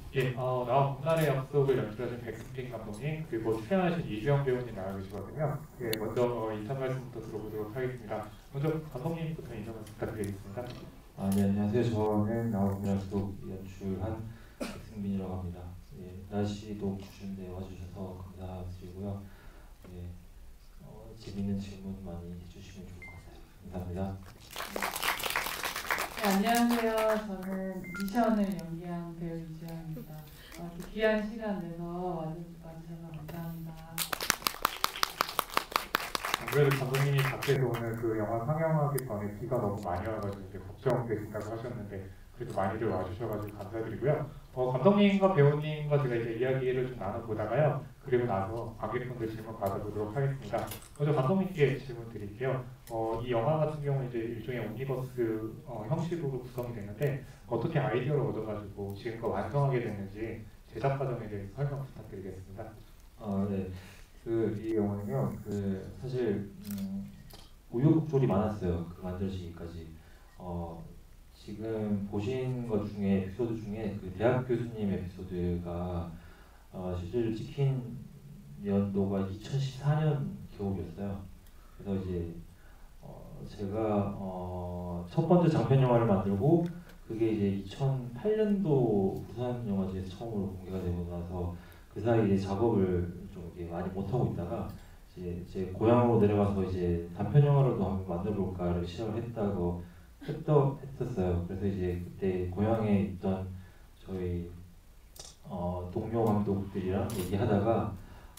예, 나와 봄날의 약속을 연출하신 백승진 감독님 그리고 출연하신 이주영 배우님 나와 계시거든요. 예, 먼저 인사 말씀부터 들어보도록 하겠습니다. 먼저 감독님부터 인사 말씀 부탁드리겠습니다. 네, 안녕하세요. 저는 나와 봄날의 약속 연출한 백승민이라고 합니다. 예, 날씨도 추운데 와주셔서 감사드리고요. 예, 재밌는 질문 많이 해주시면 좋을 것 같아요. 감사합니다. 네, 안녕하세요. 저는 미션을 연기한 배우 이주영입니다. 이렇게 귀한 시간 내서 와주셔서 감사합니다. 아무래도 감독님이 밖에서 오늘 그 영화 상영하기 전에 비가 너무 많이 와가지고 이제 걱정되신다고 하셨는데 그래도 많이들 와주셔가지고 감사드리고요. 감독님과 배우님과 제가 이제 이야기를 좀 나눠보다가요. 그리고 나서 관객분들 질문 받아보도록 하겠습니다. 먼저 감독님께 질문 드릴게요. 이 영화 같은 경우는 이제 일종의 옴니버스 형식으로 구성이 되는데 어떻게 아이디어를 얻어가지고 지금껏 완성하게 됐는지 제작 과정에 대해서 설명 부탁드리겠습니다. 네. 이 영화는요, 사실 우여곡절이 많았어요. 만들어지기까지. 지금 보신 것 중에 에피소드 중에 그 대학 교수님 에피소드가 실제로 찍힌 연도가 2014년 겨울이었어요. 그래서 이제 제가 첫 번째 장편 영화를 만들고 그게 이제 2008년도 부산 영화제에서 처음으로 공개가 되고 나서 그 사이에 작업을 좀 이렇게 많이 못 하고 있다가 이제 제 고향으로 내려가서 이제 단편 영화로도 한번 만들어볼까를 시작을 했었어요. 그래서 이제 그때 고향에 있던 저희 동료 감독들이랑 얘기하다가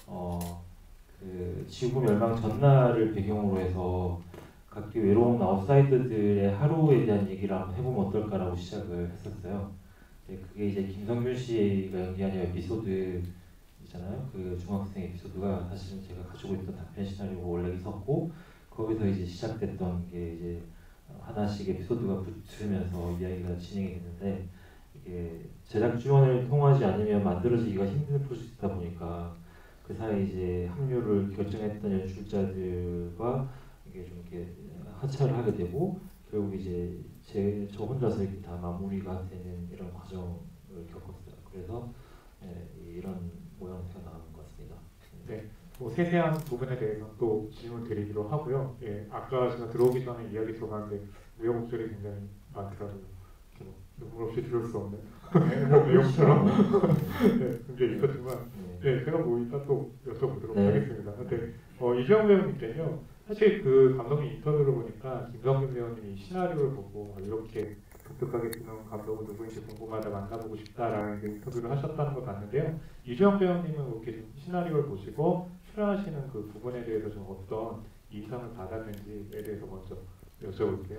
그 지구 멸망 전날을 배경으로 해서 각기 외로운 아웃사이더들의 하루에 대한 얘기를 한번 해보면 어떨까라고 시작을 했었어요. 그게 이제 김성균 씨가 연기한 에피소드 있잖아요. 그 중학생 에피소드가 사실은 제가 가지고 있던 단편 시나리오가 원래 있었고 거기서 이제 시작됐던 게 이제 하나씩 에피소드가 붙으면서 이야기가 진행이 됐는데 이게 제작 지원을 통하지 않으면 만들어지기가 힘든 프로젝트다 보니까 그 사이 이제 합류를 결정했던 연출자들과 이게 좀 이렇게 하차를 하게 되고 결국 이제 저 혼자서 이렇게 다 마무리가 되는 이런 과정을 겪었어요. 그래서 이런 모양새가 나오는 것 같습니다. 네, 세세한 부분에 대해서 또 질문 드리기로 하고요. 예, 아까 제가 들어오기 전에 이야기 들어봤는데 우여곡절이 굉장히 많더라고요. 눈물 없이 들을 수 없는 내용처럼 네, 굉장히 있었지만 네, 제가 이따 또 여쭤보도록 하겠습니다. 근데 이주영 배우님께요. 사실 그 감독님 인터뷰를 보니까 김성균 배우님이 시나리오를 보고 이렇게 독특하게 쓰는 감독은 누구인지 궁금하다 만나보고 싶다라는 인터뷰를 하셨다는 걸 봤는데요. 이주영 배우님은 이렇게 좀 시나리오를 보시고 출연하시는 그 부분에 대해서 좀 어떤 인상을 받았는지에 대해서 먼저 여쭤볼게요.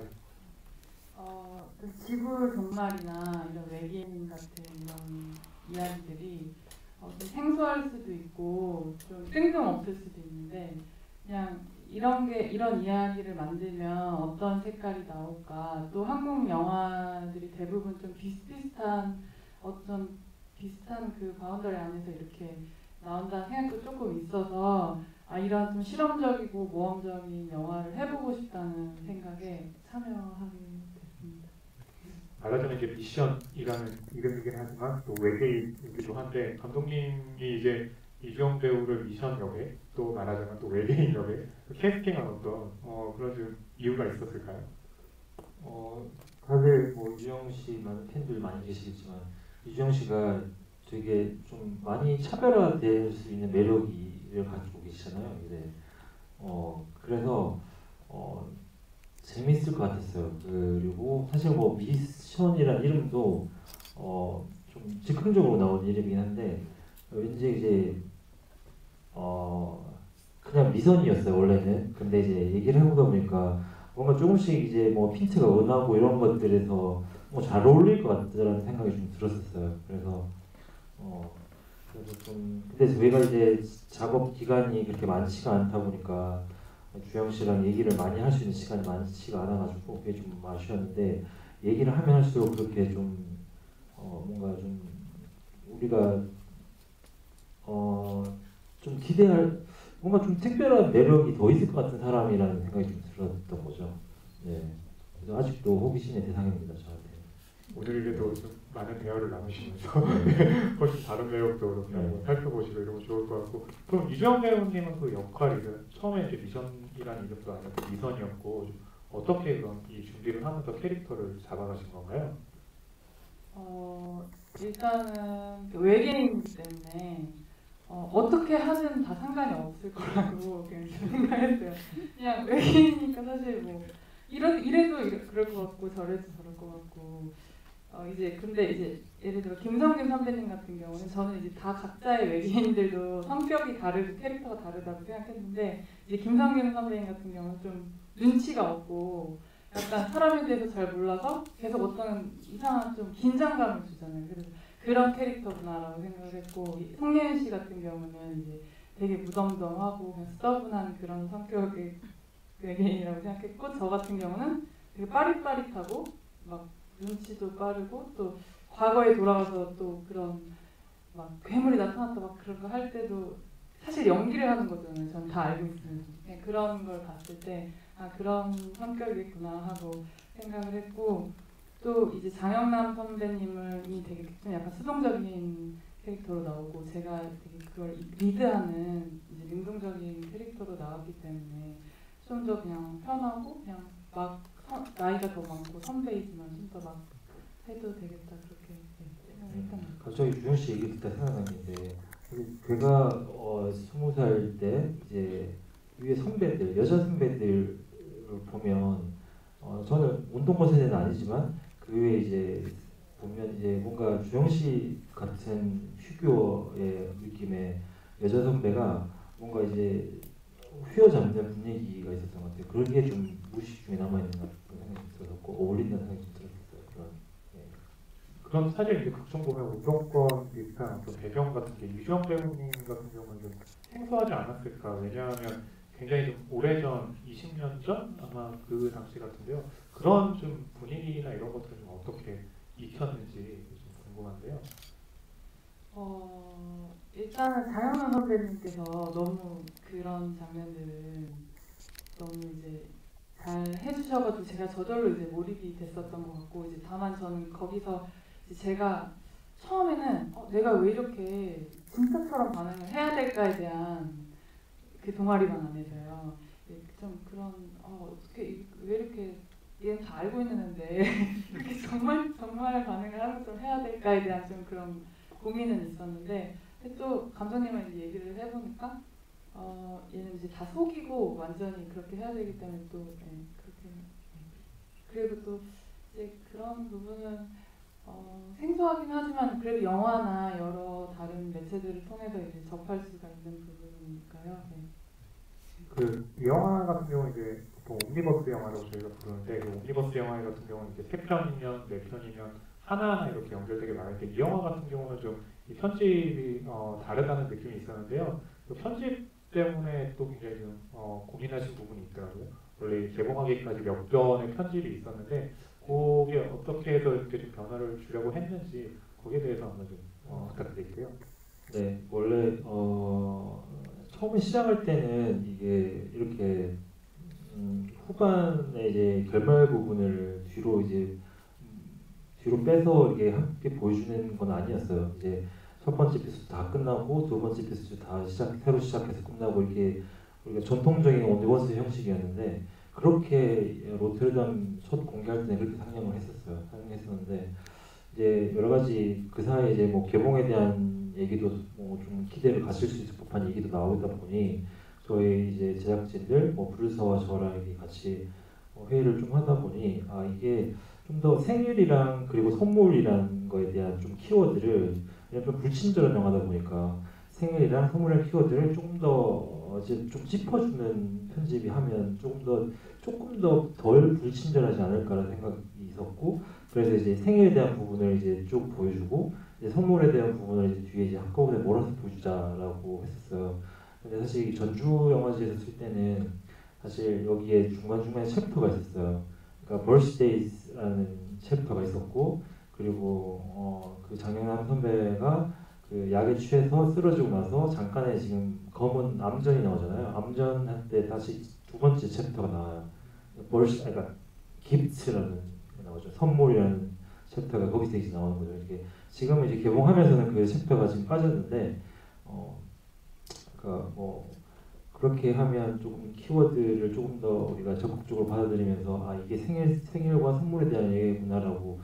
지구 종말이나 이런 외계인 같은 이런 이야기들이 좀 생소할 수도 있고 좀 뜬금없을 수도 있는데 그냥 이런 이야기를 만들면 어떤 색깔이 나올까 또 한국 영화들이 대부분 좀 비슷비슷한 그 바운더리 안에서 이렇게 나온다는 생각도 조금 있어서 이런 좀 실험적이고 모험적인 영화를 해보고 싶다는 생각에 참여하게 됐습니다. 말하자면 이제 미션이라는 이름이긴 하지만 또 외계인이기도 한데 감독님이 이제 이주영 배우를 미션 역에 또 말하자면 또 외계인 역에 캐스팅한 어떤 그런 좀 이유가 있었을까요? 다들 이주영 씨 많은 팬들 많이 계시겠지만 이주영 씨가 되게 좀 많이 차별화될 수 있는 매력을 가지고 계시잖아요. 그래서 재밌을 것 같았어요. 그리고 사실 미션이라는 이름도 좀 즉흥적으로 나온 이름이긴 한데 왠지 이제 그냥 미선이었어요 원래는. 근데 이제 얘기를 해보다 보니까 뭔가 조금씩 이제 핀트가 원하고 이런 것들에서 잘 어울릴 것 같다라는 생각이 좀 들었었어요. 그래서 좀 근데 저희가 이제 작업 기간이 그렇게 많지가 않다 보니까 주영 씨랑 얘기를 많이 할 수 있는 시간이 많지가 않아가지고 그게 좀 아쉬웠는데 얘기를 하면 할수록 그렇게 좀 뭔가 좀 우리가 좀 기대할 뭔가 좀 특별한 매력이 더 있을 것 같은 사람이라는 생각이 좀 들었던 거죠. 네. 그래서 아직도 호기심의 대상입니다 저한테. 오늘에도 좀 많은 대화를 나누시면서 훨씬 다른 배역도 이렇게 한번 살펴보시고 이러면 좋을 것 같고 그럼 유정 배우님은 그 역할이 처음에 이제 미션이라는 이름도 아니었고 미선이었고 어떻게 그럼 이 준비를 하면서 캐릭터를 잡아가신 건가요? 일단은 그 외계인이기 때문에 어떻게 하든 다 상관이 없을 거라고 그냥 생각했어요. 그냥 외계인이니까 사실 뭐 이래도 그럴 것 같고 저래도 저럴 것 같고 근데 이제 예를 들어 김성균 선배님 같은 경우는 저는 이제 다 각자의 외계인들도 성격이 다르고 캐릭터가 다르다고 생각했는데 이제 김성균 선배님 같은 경우는 좀 눈치가 없고 약간 사람에 대해서 잘 몰라서 계속 어떤 이상한 좀 긴장감을 주잖아요. 그래서 그런 캐릭터구나라고 생각을 했고 송예은 씨 같은 경우는 이제 되게 무덤덤하고 그냥 stubborn한 그런 성격의 외계인이라고 생각했고 저 같은 경우는 되게 빠릿빠릿하고 막 눈치도 빠르고 또 과거에 돌아가서 또 그런 막 괴물이 나타났다 막 그런 거 할 때도 사실 연기를 하는 거잖아요. 저는 다 알고 있으면서 그런 걸 봤을 때 그런 성격이구나 하고 생각을 했고 또 이제 장영남 선배님이 되게 좀 약간 수동적인 캐릭터로 나오고 제가 되게 그걸 리드하는 이제 능동적인 캐릭터로 나왔기 때문에 좀 더 그냥 편하고 그냥 막 나이가 더 많고 선배이지만 좀 더 막 해도 되겠다 그렇게 생각을 했던 것 같아요. 갑자기 주영 씨 얘기 듣다 생각난 게 있는데 제가 20살 때 이제 위에 선배들 여자 선배들을 보면 저는 운동권 세대는 아니지만 그 외에 이제 보면 이제 뭔가 주영 씨 같은 휴교의 느낌의 여자 선배가 뭔가 이제 휘어잡는 분위기가 있었던 것 같아요. 그런 게 좀 무의식 중에 남아있는 것 같은 생각이 들었고 어울린다는 생각이 좀 들었어요. 그런 사실 이제 극중 보면 운동권 비슷한 어떤 배경 같은 게 유정 배우님 같은 경우는 좀 생소하지 않았을까. 왜냐하면 굉장히 좀 오래전 20년 전 아마 그 당시 같은데요. 그런 좀 분위기나 이런 것들을 좀 어떻게 익혔는지 좀 궁금한데요. 일단은 장영남 선배님께서 너무 그런 장면들을 너무 이제 잘 해주셔가지고 제가 저절로 이제 몰입이 됐었던 것 같고 이제 다만 저는 거기서 이제 제가 처음에는 내가 왜 이렇게 진짜처럼 반응을 해야 될까에 대한 그 동아리반 안에서요. 좀 그런 어떻게 왜 이렇게 얘는 다 알고 있는 애인데 이렇게 정말 반응을 하는 좀 해야 될까에 대한 좀 그런 고민은 있었는데 또 감독님과 이제 얘기를 해보니까 얘는 이제 다 속이고 완전히 그렇게 해야 되기 때문에 또 그렇게 그리고 또 이제 그런 부분은 생소하긴 하지만 그래도 영화나 여러 다른 매체들을 통해서 이제 접할 수가 있는 부분이니까요. 네. 그 영화 같은 경우는 이제 보통 옴니버스 영화라고 저희가 부르는데 그 옴니버스 영화 같은 경우는 이제 3편이면 4편이면 하나하나 이렇게 연결되게 많은데 이 영화 같은 경우는 좀 이 편집이 다르다는 느낌이 있었는데요. 그 편집 때문에 또 굉장히 좀 고민하신 부분이 있더라고요. 원래 개봉하기까지 몇 편의 편집이 있었는데 그게 어떻게 해서 이렇게 좀 변화를 주려고 했는지 거기에 대해서 한번 좀 부탁드릴게요. 네, 원래 처음에 시작할 때는 이게 이렇게 후반에 이제 결말 부분을 뒤로 빼서 이게 함께 보여주는 건 아니었어요. 이제 첫 번째 에피소드 다 끝나고 두 번째 에피소드 다 새로 시작해서 끝나고 이렇게 우리가 전통적인 온리버스 형식이었는데 그렇게 로테르담 첫 공개할 때는 그렇게 상영했었는데 이제 여러 가지 그 사이에 이제 뭐 개봉에 대한 얘기도 뭐 좀 기대를 가질 수 있을 법한 얘기도 나오다 보니 저희 이제 제작진들 뭐 브루서와 저랑 이렇게 같이 회의를 좀 하다 보니 이게 좀 더 생일이랑 그리고 선물이라는 거에 대한 좀 키워드를 그냥 좀 불친절한 영화다 보니까 생일이랑 선물이라는 키워드를 조금 더 이제 좀 짚어주는 편집이 하면 조금 더 덜 불친절하지 않을까라는 생각이 있었고 그래서 이제 생일에 대한 부분을 이제 쭉 보여주고 이제 선물에 대한 부분을 이제 뒤에 이제 한꺼번에 몰아서 보여주자라고 했었어요. 근데 사실 전주 영화제에서 쓸 때는 사실 여기에 중간중간에 챕터가 있었어요. 그러니까 birthdays라는 챕터가 있었고 그리고 그 장영남 선배가 그 약에 취해서 쓰러지고 나서 잠깐의 지금 검은 암전이 나오잖아요. 암전할 때 다시 두 번째 챕터가 나와요. 그러니까 gifts라는 게 나오죠. 선물이라는 챕터가 거기서 이제 나오는 거죠. 이게 지금 이제 개봉하면서는 그 챕터가 지금 빠졌는데 그러니까 뭐 그렇게 하면 조금 키워드를 조금 더 우리가 적극적으로 받아들이면서 아 이게 생일과 선물에 대한 얘기구나라고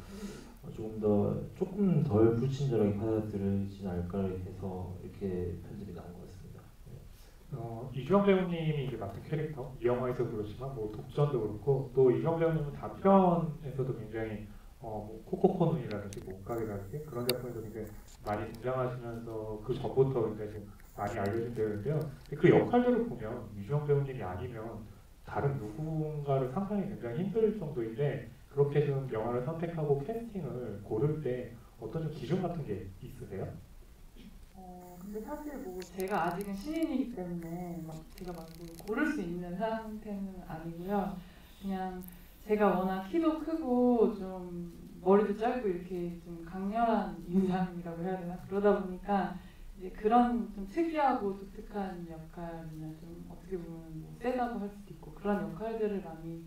조금 덜 불친절하게 받아들이진 않을까 해서 이렇게 편집이 나온 것 같습니다. 이주영 배우님이 이제 맡은 캐릭터 이 영화에서도 그렇지만 뭐 독전도 그렇고 또 이주영 배우님은 단편에서도 굉장히 뭐 코코코눈이라든지 목각이라든지 그런 작품에서 굉장히 많이 등장하시면서 그 전부터 굉장히 지금 많이 알려진 배우인데요. 그 역할들을 보면 이주영 배우님이 아니면 다른 누군가를 상상이 굉장히 힘들 정도인데 그렇게 좀 영화를 선택하고 캐스팅을 고를 때 어떤 좀 기준 같은 게 있으세요? 근데 사실 뭐 제가 아직은 신인이기 때문에 막 제가 막 고를 수 있는 상태는 아니고요. 그냥 제가 워낙 키도 크고 좀 머리도 짧고 이렇게 좀 강렬한 인상이라고 해야 되나? 그러다 보니까 이제 그런 좀 특이하고 독특한 역할이나 좀 어떻게 보면 뭐 세다고 할 수도 있고 그런 역할들을 많이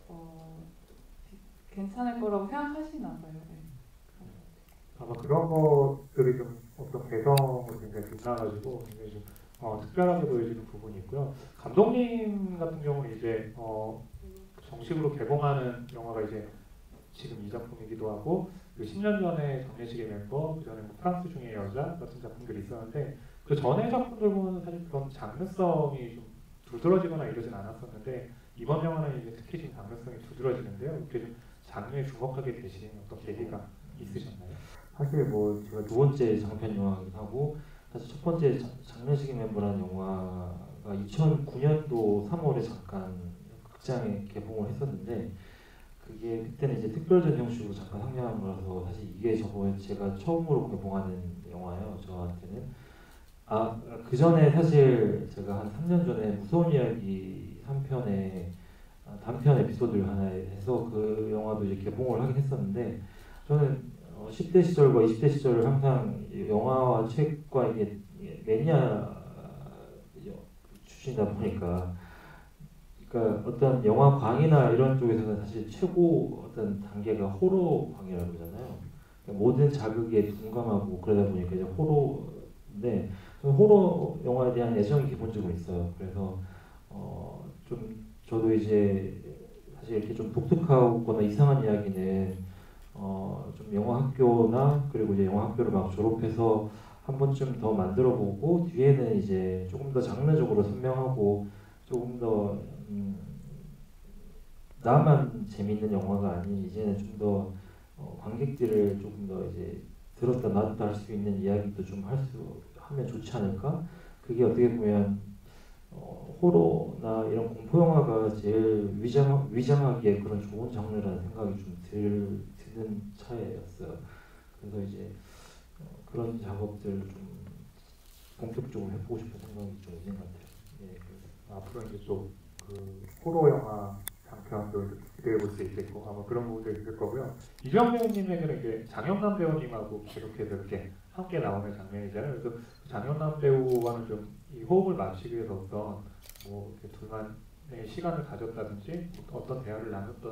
괜찮을 거라고 생각하시나 봐요. 네. 아마 그런 것들이 좀 어떤 개성을 굉장히 빛나가지고 굉장히 좀 특별하게 보여지는 부분이 있고요. 감독님 같은 경우는 이제 정식으로 개봉하는 영화가 이제 지금 이 작품이기도 하고 그 10년 전에 장례식의 멤버, 그 전에 뭐 프랑스 중의 여자 같은 작품들이 있었는데 그 전에 작품들 보면 사실 그런 장르성이 좀 두드러지거나 이러진 않았었는데 이번 영화는 이제 특히 좀 장르성이 두드러지는데요. 이렇게 좀 장르에 주목하게 되신 어떤 계기가 있으셨나요? 사실 뭐 제가 두 번째 장편 영화이기도 하고 사실 첫 번째 장례식의 멤버라는 영화가 2009년도 3월에 잠깐 극장에 개봉을 했었는데 그게 그때는 이제 특별전 형식으로 잠깐 상영한 거라서 사실 이게 저번에 제가 처음으로 개봉하는 영화예요. 저한테는 그 전에 사실 제가 한 3년 전에 무서운 이야기 3편에 단편 에피소드를 하나 해서 그 영화도 이제 개봉을 하긴 했었는데 저는 10대 시절과 20대 시절을 항상 영화와 책과 이게 매니아 출신이다 보니까 그러니까 어떤 영화광이나 이런 쪽에서는 사실 최고 어떤 단계가 호러광이라고 그러잖아요. 그러니까 모든 자극에 둔감하고 그러다 보니까 이제 호러인데 저는 호러 영화에 대한 애정이 기본적으로 있어요. 그래서 좀 저도 이제 사실 이렇게 좀 독특하거나 이상한 이야기는 좀 영화 학교나 그리고 이제 영화 학교를 막 졸업해서 한 번쯤 더 만들어보고 뒤에는 이제 조금 더 장르적으로 선명하고 조금 더 나만 재미있는 영화가 아닌 이제는 좀 더 관객들을 조금 더 이제 들었다 놨다 할 수 있는 이야기도 좀 하면 좋지 않을까? 그게 어떻게 보면 호러나 이런 공포 영화가 제일 위장하기에 그런 좋은 장르라는 생각이 좀 드는 차였어요. 그래서 이제 그런 작업들을 좀 본격적으로 해보고 싶은 생각이 좀 있는 것 같아요. 예, 앞으로 이제 또 그 호러 영화 장편도 기대해 볼 수 있겠고 아마 그런 부분도 있을 거고요. 이주영 배우님에게는 이제 장영남 배우님하고 계속해서 이렇게 함께 나오는 장면이잖아요. 그래서 그 장영남 배우와는 좀 이 호흡을 맞추기 위해서 어떤 뭐 이렇게 둘만의 시간을 가졌다든지 어떤 대화를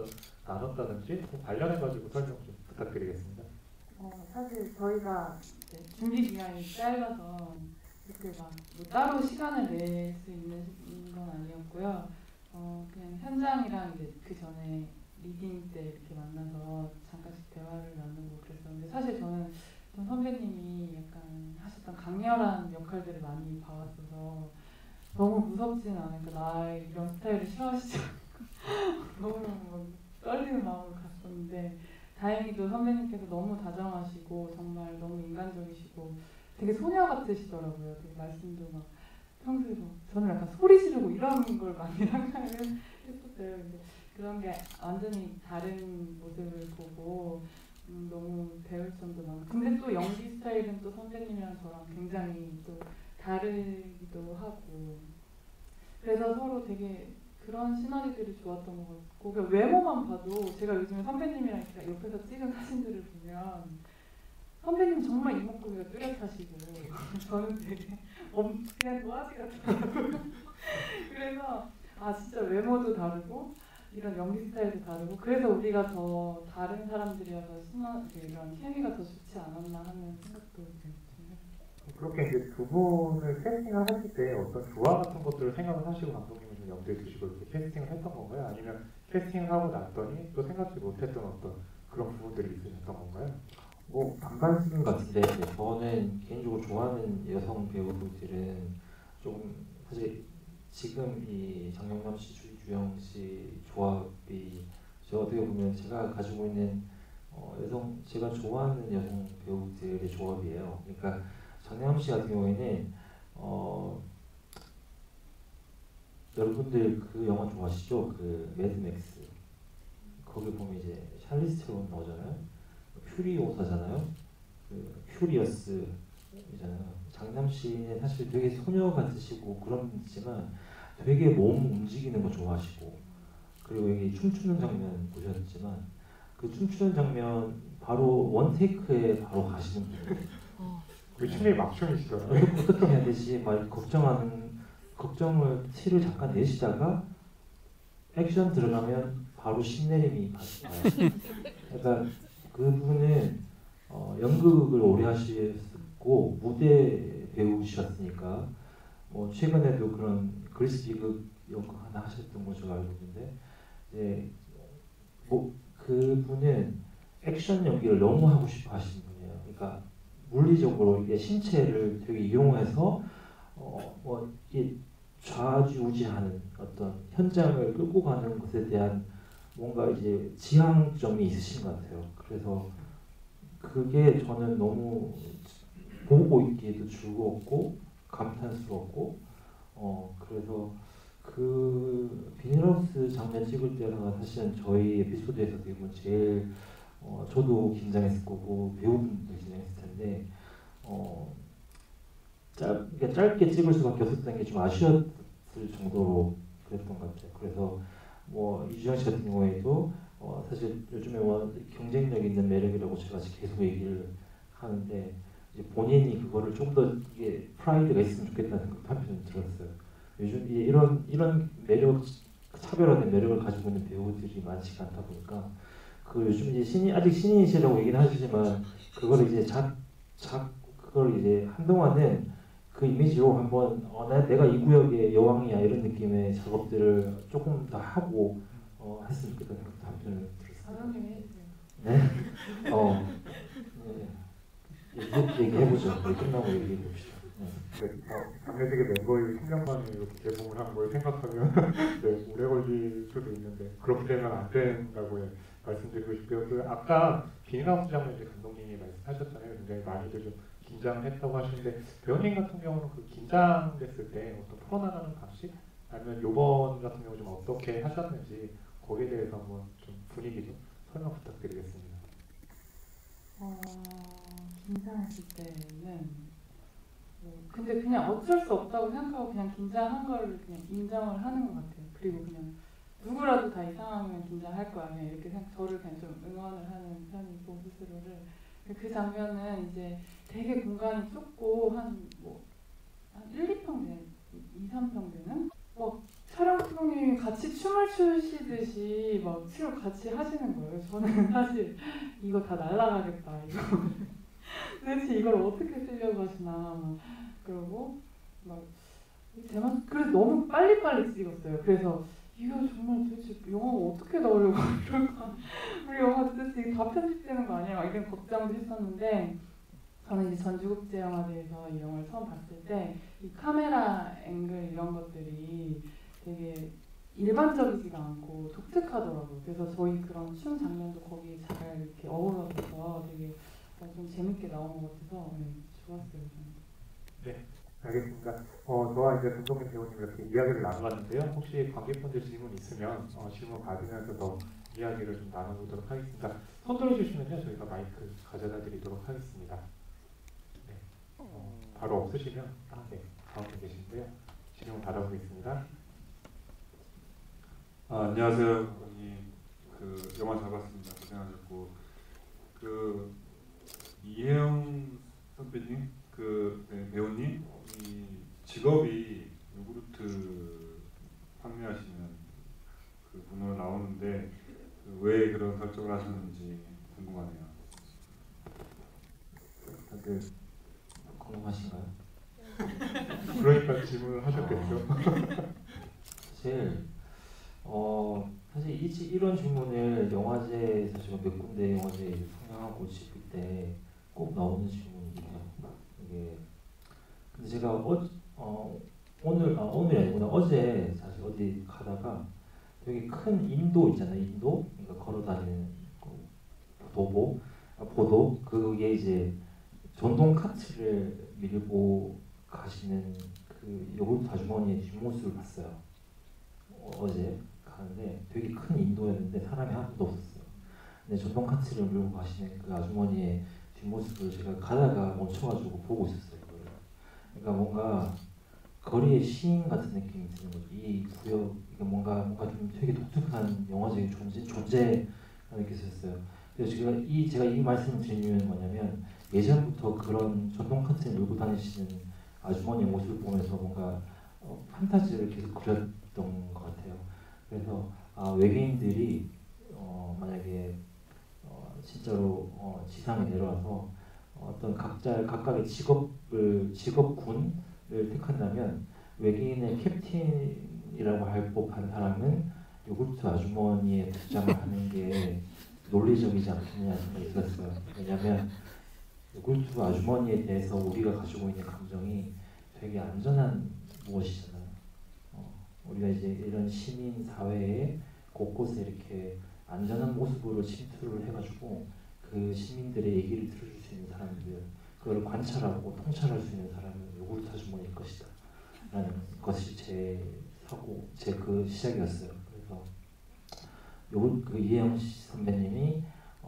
나눴다든지 관련해 가지고 설명 좀 부탁드리겠습니다. 사실 저희가 준비 기간이 짧아서 이렇게 막 뭐 따로 시간을 낼 수 있는 건 아니었고요. 그냥 현장이랑 이제 그 전에 리딩 때 이렇게 만나서 잠깐씩 대화를 나누고 그랬었는데 사실 저는 선배님이 약간 하셨던 강렬한 역할들을 많이 봐왔어서 너무 무섭지는 않으니까 나의 이런 스타일을 싫어하시지 않고 너무 떨리는 마음으로 갔었는데 다행히도 선배님께서 너무 다정하시고 정말 너무 인간적이시고 되게 소녀 같으시더라고요. 되게 말씀도 막 평소에 저는 약간 소리 지르고 이런 걸 많이 상상을 했었어요. 근데 그런 게 완전히 다른 모습을 보고 너무 배울 점도 많고 근데 또 연기 스타일은 또 선배님이랑 저랑 굉장히 또 다르기도 하고 그래서 서로 되게 그런 시너지들이 좋았던 것 같고 그러니까 외모만 봐도 제가 요즘에 선배님이랑 이렇게 옆에서 찍은 사진들을 보면 선배님 정말 이목구비가 뚜렷하시고 저는 되게 그냥 도화지 같더라고요. 그래서 진짜 외모도 다르고 이런 연기 스타일도 다르고 그래서 우리가 더 다른 사람들이어서 이런 케미가 더 좋지 않았나 하는 생각도 좀 그렇게 이제 두 분을 캐스팅을 하실 때 어떤 조화 같은 것들을 생각을 하시고 감독님이 좀 염두에 두시고 이렇게 캐스팅을 했던 건가요? 아니면 캐스팅을 하고 났더니 또 생각지 못했던 어떤 그런 부분들이 있으셨던 건가요? 뭐 반반씩인 것 같은데 저는 개인적으로 좋아하는 여성 배우들은 조금 사실 지금 이 장영남 씨, 주희주영 씨 조합이 저 어떻게 보면 제가 가지고 있는 제가 좋아하는 여성 배우들의 조합이에요. 그러니까 장영남 씨 같은 경우에는 여러분들 그 영화 좋아하시죠? 그 매드맥스 거기 보면 이제 샬리스 테론 나오잖아요. 퓨리오사잖아요. 그 퓨리어스이잖아요. 장남 씨는 사실 되게 소녀 같으시고 그런 분이지만 되게 몸 움직이는 거 좋아하시고 그리고 여기 춤추는 장면 보셨지만 그 춤추는 장면 바로 원 테이크에 바로 가시는 분이에요. 그 춤이 막춤이시더라고요. 어떻게 해야 되지? 막 걱정을 티를 잠깐 내시다가 액션 들어가면 바로 신내림이 가요. 그러니까 그분은 연극을 오래 하셨고 무대 배우셨으니까 뭐 최근에도 그런 그리스 비극 연극 하나 하셨던 걸로 알고 있는데 이제 뭐 그분은 액션 연기를 너무 하고 싶어 하시는 분이에요. 그러니까 물리적으로 이게 신체를 되게 이용해서 뭐 이게 좌지우지하는 어떤 현장을 끌고 가는 것에 대한 뭔가 이제 지향점이 있으신 것 같아요. 그래서 그게 저는 너무 보고 있기에도 즐거웠고 감탄스럽고 그래서 그 비닐하우스 장면 찍을 때가 사실은 저희 에피소드에서 되게 제일 저도 긴장했을 거고 배우분도 긴장했을 텐데 짧게 찍을 수밖에 없었던 게 좀 아쉬웠을 정도로 그랬던 것 같아요. 그래서 뭐 이주영 씨 같은 경우에도 사실 요즘에 뭐 경쟁력 있는 매력이라고 제가 계속 얘기를 하는데 이제 본인이 그거를 좀 더 이게 프라이드가 있으면 좋겠다는 생각도 한편 들었어요. 요즘 이런 매력 차별화된 매력을 가지고 있는 배우들이 많지가 않다 보니까 그 요즘 이제 아직 신인이시라고 얘기는 하시지만 그걸 이제 그걸 이제 한동안은 그 이미지로 한번 내가 이 구역의 여왕이야 이런 느낌의 작업들을 조금 더 하고 했으면 좋겠다는 생각도 한편으로 들었어요. 사장님이 해주세요. 네? 네. 얘기해보죠. 끝나고 얘기해봅시다. 장례식의 멤버의 10년 만에 이렇게 개봉을 한 걸 생각하면 네, 오래 걸릴 수도 있는데 그렇게 되면 안 된다고 말씀드리고 싶고요. 그 아까 비닐하우스 장면 이제 감독님이 말씀하셨잖아요. 굉장히 많이들 좀 긴장을 했다고 하시는데 배우님 같은 경우는 그 긴장됐을 때 어떤 풀어나가는 방식 아니면 요번 같은 경우 좀 어떻게 하셨는지 거기에 대해서 한번 좀 분위기 좀 설명 부탁드리겠습니다. 긴장했을 때는 근데 그냥 어쩔 수 없다고 생각하고 그냥 긴장한 거를 그냥 인정을 하는 것 같아요. 그리고 그냥 누구라도 다 이상하면 긴장할 거 아니야 이렇게 저를 그냥 좀 응원을 하는 편이고 스스로를. 그 장면은 이제 되게 공간이 좁고 한 1, 2평 되는 2, 3평 되는 촬영 팀이 같이 춤을 추시듯이 막 춤을 같이 하시는 거예요. 저는 사실 이거 다 날라가겠다 이거 도대체 이걸 어떻게 쓰려고 하시나 그러고 그래서 너무 빨리빨리 찍었어요. 그래서 이거 정말 도대체 영화가 어떻게 나오려고 이럴까 우리 영화 도대체 다 편집되는 거 아니야? 막 이런 걱정도 했었는데 저는 이제 전주국제영화제에서 이 영화를 처음 봤을 때 이 카메라 앵글 이런 것들이 되게 일반적이지가 않고 독특하더라고요. 그래서 저희 그런 춤 장면도 거기에 잘 이렇게 어우러져서 되게 좀 재밌게 나온 것 같아서 좋았어요. 저는. 네, 알겠습니다. 저와 이제 감독님 배우님 이렇게 이야기를 나눠봤는데요. 혹시 관객분들 질문 있으면 질문 받으면서 더 이야기를 좀 나눠보도록 하겠습니다. 손 들어주시면요, 저희가 마이크 가져다 드리도록 하겠습니다. 네, 바로 없으시면 네, 가운데 계신데요. 질문 받아보겠습니다. 안녕하세요. 그 영화 잘 봤습니다. 고생하셨고 이혜영 선배님, 배우님 이 직업이 요구르트 판매하시는 그 분으로 나오는데 왜 그런 결정을 하셨는지 궁금하네요. 다들 궁금하신가요? 그러니까 질문을 하셨겠죠. 사실 사실 이런 질문을 영화제에서 제가 몇 군데 영화제에 상영하고 싶을 때 꼭 나오는 질문이에요. 이게 근데 제가 오늘이 아니구나 어제 사실 어디 가다가 되게 큰 인도 있잖아요. 인도 그러니까 걸어다니는 보도 그게 이제 전동 카트를 밀고 가시는 그 요구르트 아주머니의 뒷모습을 봤어요. 어제 가는데 되게 큰 인도였는데 사람이 하나도 없었어요. 근데 전동 카트를 밀고 가시는 그 아주머니의 뒷모습을 제가 가다가 멈춰가지고 보고 있었어요. 그거를. 그러니까 뭔가 거리의 시인 같은 느낌이 드는 거죠. 이 구역 이게 뭔가 좀 되게 독특한 영화적인 존재가 느껴졌어요. 그래서 제가 이 말씀을 드린 이유는 뭐냐면 예전부터 그런 전동 카트를 밀고 다니시는 아주머니의 모습을 보면서 뭔가 판타지를 계속 그렸던 것 같아요. 그래서 외계인들이 만약에 진짜로 지상에 내려와서 어떤 각각의 직업군을 택한다면 외계인의 캡틴이라고 할 법한 사람은 요구르트 아주머니의 복장을 하는 게 논리적이지 않겠느냐 생각이 들었어요. 왜냐하면 요구르트 아주머니에 대해서 우리가 가지고 있는 감정이 되게 안전한 무엇이잖아요. 우리가 이제 이런 시민 사회에 곳곳에 이렇게 안전한 모습으로 침투를 해가지고 그 시민들의 얘기를 들어줄 수 있는 사람들, 그걸 관찰하고 통찰할 수 있는 사람은 요구르트 아주머니일 것이다 라는 것이 제 그 시작이었어요. 그래서 그 이혜영 선배님이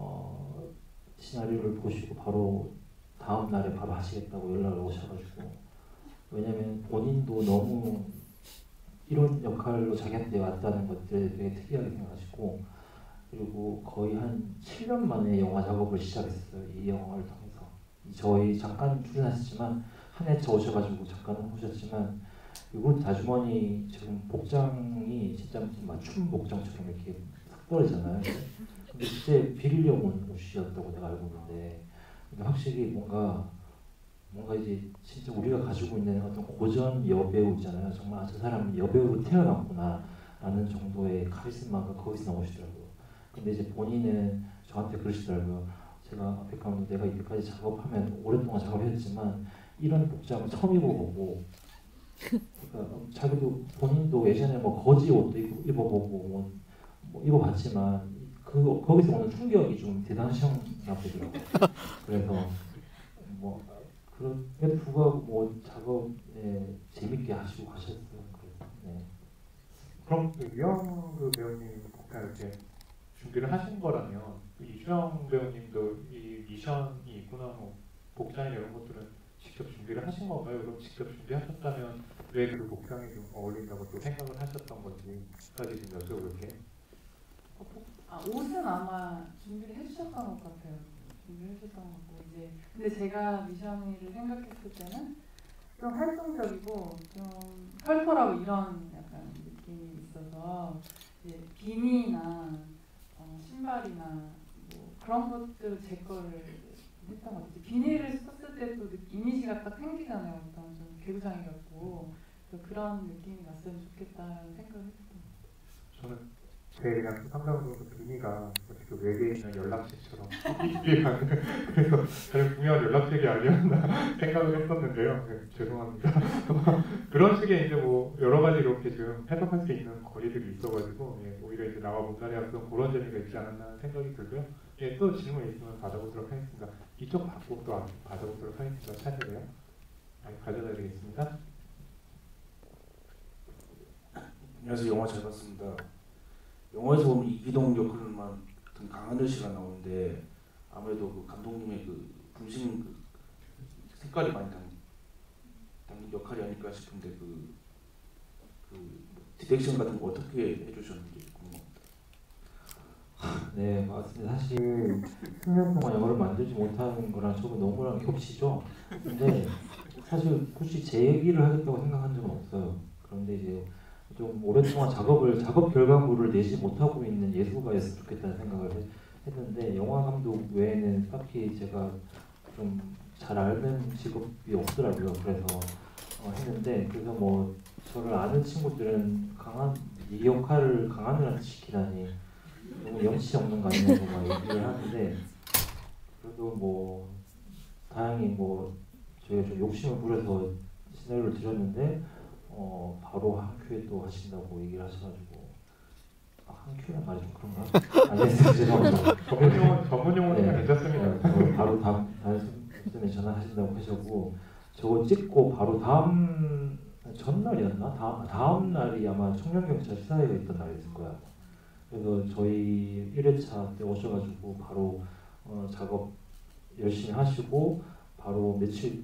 시나리오를 보시고 바로 다음 날에 바로 하시겠다고 연락을 오셔가지고, 왜냐면 본인도 너무 이런 역할로 자기한테 왔다는 것들을 되게 특이하게 생각하시고, 그리고 거의 한 7년 만에 영화 작업을 시작했어요. 이 영화를 통해서. 저희 잠깐 출연하셨지만 한 해차 오셔가지고 잠깐 오셨지만 요구르트 아주머니 지금 복장이 진짜 무슨 맞춤 복장처럼 이렇게 싹 떨어지잖아요. 근데 진짜 빌리려고 온 옷이었다고 내가 알고 있는데, 근데 확실히 뭔가 이제 진짜 우리가 가지고 있는 어떤 고전 여배우 있잖아요. 정말 저 사람은 여배우로 태어났구나 라는 정도의 카리스마가 거기서 나오시더라고요. 근데 이제 본인은 저한테 그러시더라고요. 제가 앞에 가면 내가 이때까지 작업하면 오랫동안 작업했지만 이런 복장을 처음 입어보고, 그러니까 자기도 본인도 예전에 뭐 거지 옷도 입어보고 뭐 입어봤지만 거기서 오는 충격이 좀 대단하셨나 보더라고요. 그래서 뭐 그럼에도 불구하고 뭐 작업에 재밌게 하시고 가셨어요. 그래서, 네. 그럼 유영 배우님 이렇게 준비를 하신 거라면 이수영 배우님도 이 미션이 있구나, 뭐 복장이나 이런 것들은 직접 준비를 하신 건가요? 그럼 직접 준비하셨다면 왜 그 복장이 좀 어울린다고 또 생각을 하셨던 건지까지 좀 여쭤볼게요. 옷은 아마 준비를 해주셨던 것 같아요. 준비를 해주셨던 것 같고, 이제 근데 제가 미션이를 생각했을 때는 좀 활동적이고 좀 털털하고 이런 약간 느낌이 있어서 이제 비니나 신발이나 뭐 그런 것들 제 거를 했던 것 같아요. 비니를 썼을 때도 이미지가 딱 생기잖아요. 어떤 좀 개구장이 같고 그런 느낌이 났으면 좋겠다는 생각을 했던 것 같아요. 저는 그냥 상상으로 비니가 그 외계인의 연락책처럼 그래서 가장 중요한 연락책이 아니었나 생각을 했었는데요. 네, 죄송합니다. 그런 식의 이제 뭐 여러 가지 이렇게 지금 해석할 수 있는 거리들이 있어가지고 오히려 이제 나와 문단에 어떤 그런 재미가 있지 않았나 생각이 들고요. 또 질문 있으면 받아보도록 하겠습니다. 이쪽 받고 또 받아보도록 하겠습니다. 차례요. 가져다 드리겠습니다. 안녕하세요. 영화 잘 봤습니다. 영화에서 보면 이기동 역할만 같은 강하늘 씨가 나오는데 아무래도 그 감독님의 그 분신 그 색깔이 많이 담긴 역할이 아닐까 싶은데 그 디렉션 같은 거 어떻게 해주셨는지 궁금합니다. 네, 맞습니다. 사실 10년 동안 영화를 만들지 못하는 거랑 저거 너무랑 겹치죠. 근데 사실 굳이 제 얘기를 하겠다고 생각한 적은 없어요. 그런데 이제 좀 오랫동안 작업 결과물을 내지 못하고 있는 예술가였으면 좋겠다는 생각을 했는데 영화 감독 외에는 딱히 제가 좀 잘 알는 직업이 없더라고요. 그래서 했는데 그래서 뭐 저를 아는 친구들은 이 역할을 강한이한테 시키다니 너무 염치 없는 거 아니냐고 막 얘기를 하는데 그래도 뭐 다행히 뭐 저희가 좀 욕심을 부려서 시나리오를 드렸는데 바로 한 큐에 또 하신다고 얘기를 하셔가지고 한 큐란 말이 좀 그런가? 아니었어요. 죄송합니다. 전문 용어니까 네. 괜찮습니다. 바로 다음에 전화하신다고 하셨고 저거 찍고 바로 다음 전날이었나? 다음 날이 아마 청년경찰 시사회가 있던 날이었을 거야. 그래서 저희 1회차 때 오셔가지고 바로 작업 열심히 하시고 바로 며칠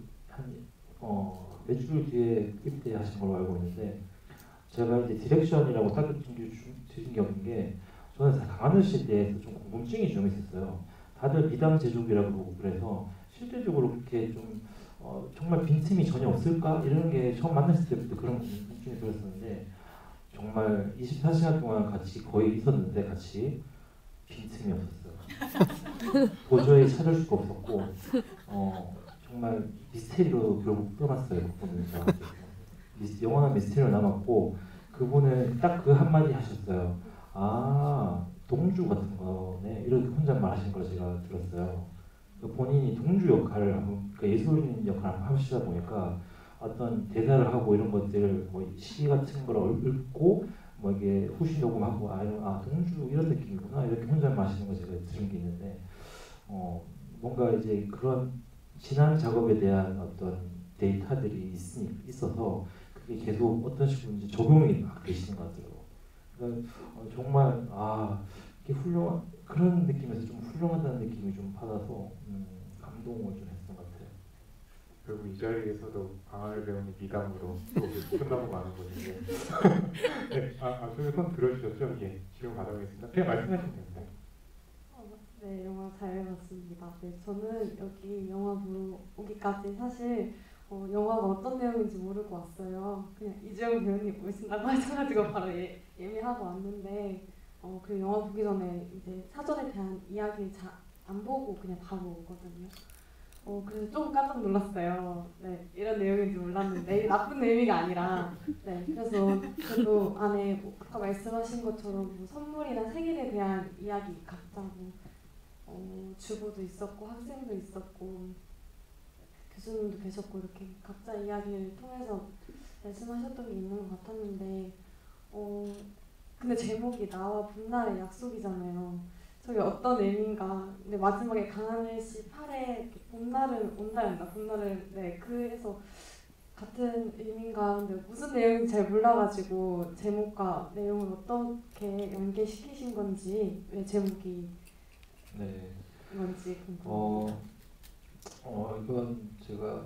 뒤에 입대하신 걸로 알고 있는데 제가 이제 디렉션이라고 딱 주신 게 없는 게 저는 강하늘 씨에 대해서 좀 궁금증이 좀 있었어요. 다들 비담 제조기라고 보고 그래서 실질적으로 그렇게 좀 정말 빈틈이 전혀 없을까 이런 게 처음 만났을 때부터 그런 궁금증이 들었었는데 정말 24시간 동안 같이 거의 있었는데 같이 빈틈이 없었어요. 도저히 찾을 수가 없었고 정말 미스테리로 결국 떠났어요. 그분은 영원한 미스테리로 남았고 그분은 딱 그 한마디 하셨어요. 아 동주 같은 거네 이렇게 혼잣말 하신 걸 제가 들었어요. 본인이 동주 역할을 그러니까 예술인 역할을 하시다 보니까 어떤 대사를 하고 이런 것들 뭐 시 같은 걸 읽고 뭐 이게 후시 녹음하고 동주 이런 느낌이구나 이렇게 혼잣말 하시는 거 제가 들은 게 있는데 뭔가 이제 그런 지난 작업에 대한 어떤 데이터들이 있어서 그게 계속 어떤 식으로 이제 적용이 되시는 것 같아요. 그러니까 정말 이게 훌륭한 그런 느낌에서 좀 훌륭하다는 느낌이 좀 받아서 감동을 좀 했던 것 같아요. 그리고 이 자리에서도 강하늘 배우님 미담으로 또 끝나고 마는 거는데 네, 저기 손 들어주셨죠? 예, 질문 받아보겠습니다. 그냥 말씀하시면 됩니다. 네, 영화 잘 봤습니다. 네, 저는 여기 영화 보러 오기까지 사실 영화가 어떤 내용인지 모르고 왔어요. 그냥 이주영 배우님 오신다고 하셔가지고 바로 예매하고 왔는데 그 영화 보기 전에 이제 사전에 대한 이야기 안 보고 그냥 바로 오거든요. 그래서 좀 깜짝 놀랐어요. 네, 이런 내용인지 몰랐는데 나쁜 의미가 아니라 네, 그래서 저도 안에 아까 말씀하신 것처럼 뭐 선물이나 생일에 대한 이야기 각자 주부도 있었고 학생도 있었고 교수님도 계셨고 이렇게 각자 이야기를 통해서 말씀하셨던 게 있는 것 같았는데 근데 제목이 나와 봄날의 약속이잖아요. 저게 어떤 의미인가. 근데 마지막에 강하늘 씨 팔에 봄날은 온다였나 봄날은 네 그래서 같은 의미인가. 근데 무슨 내용인지 잘 몰라가지고 제목과 내용을 어떻게 연계시키신 건지 왜 제목이 네. 뭔지 궁금해요. 이건 제가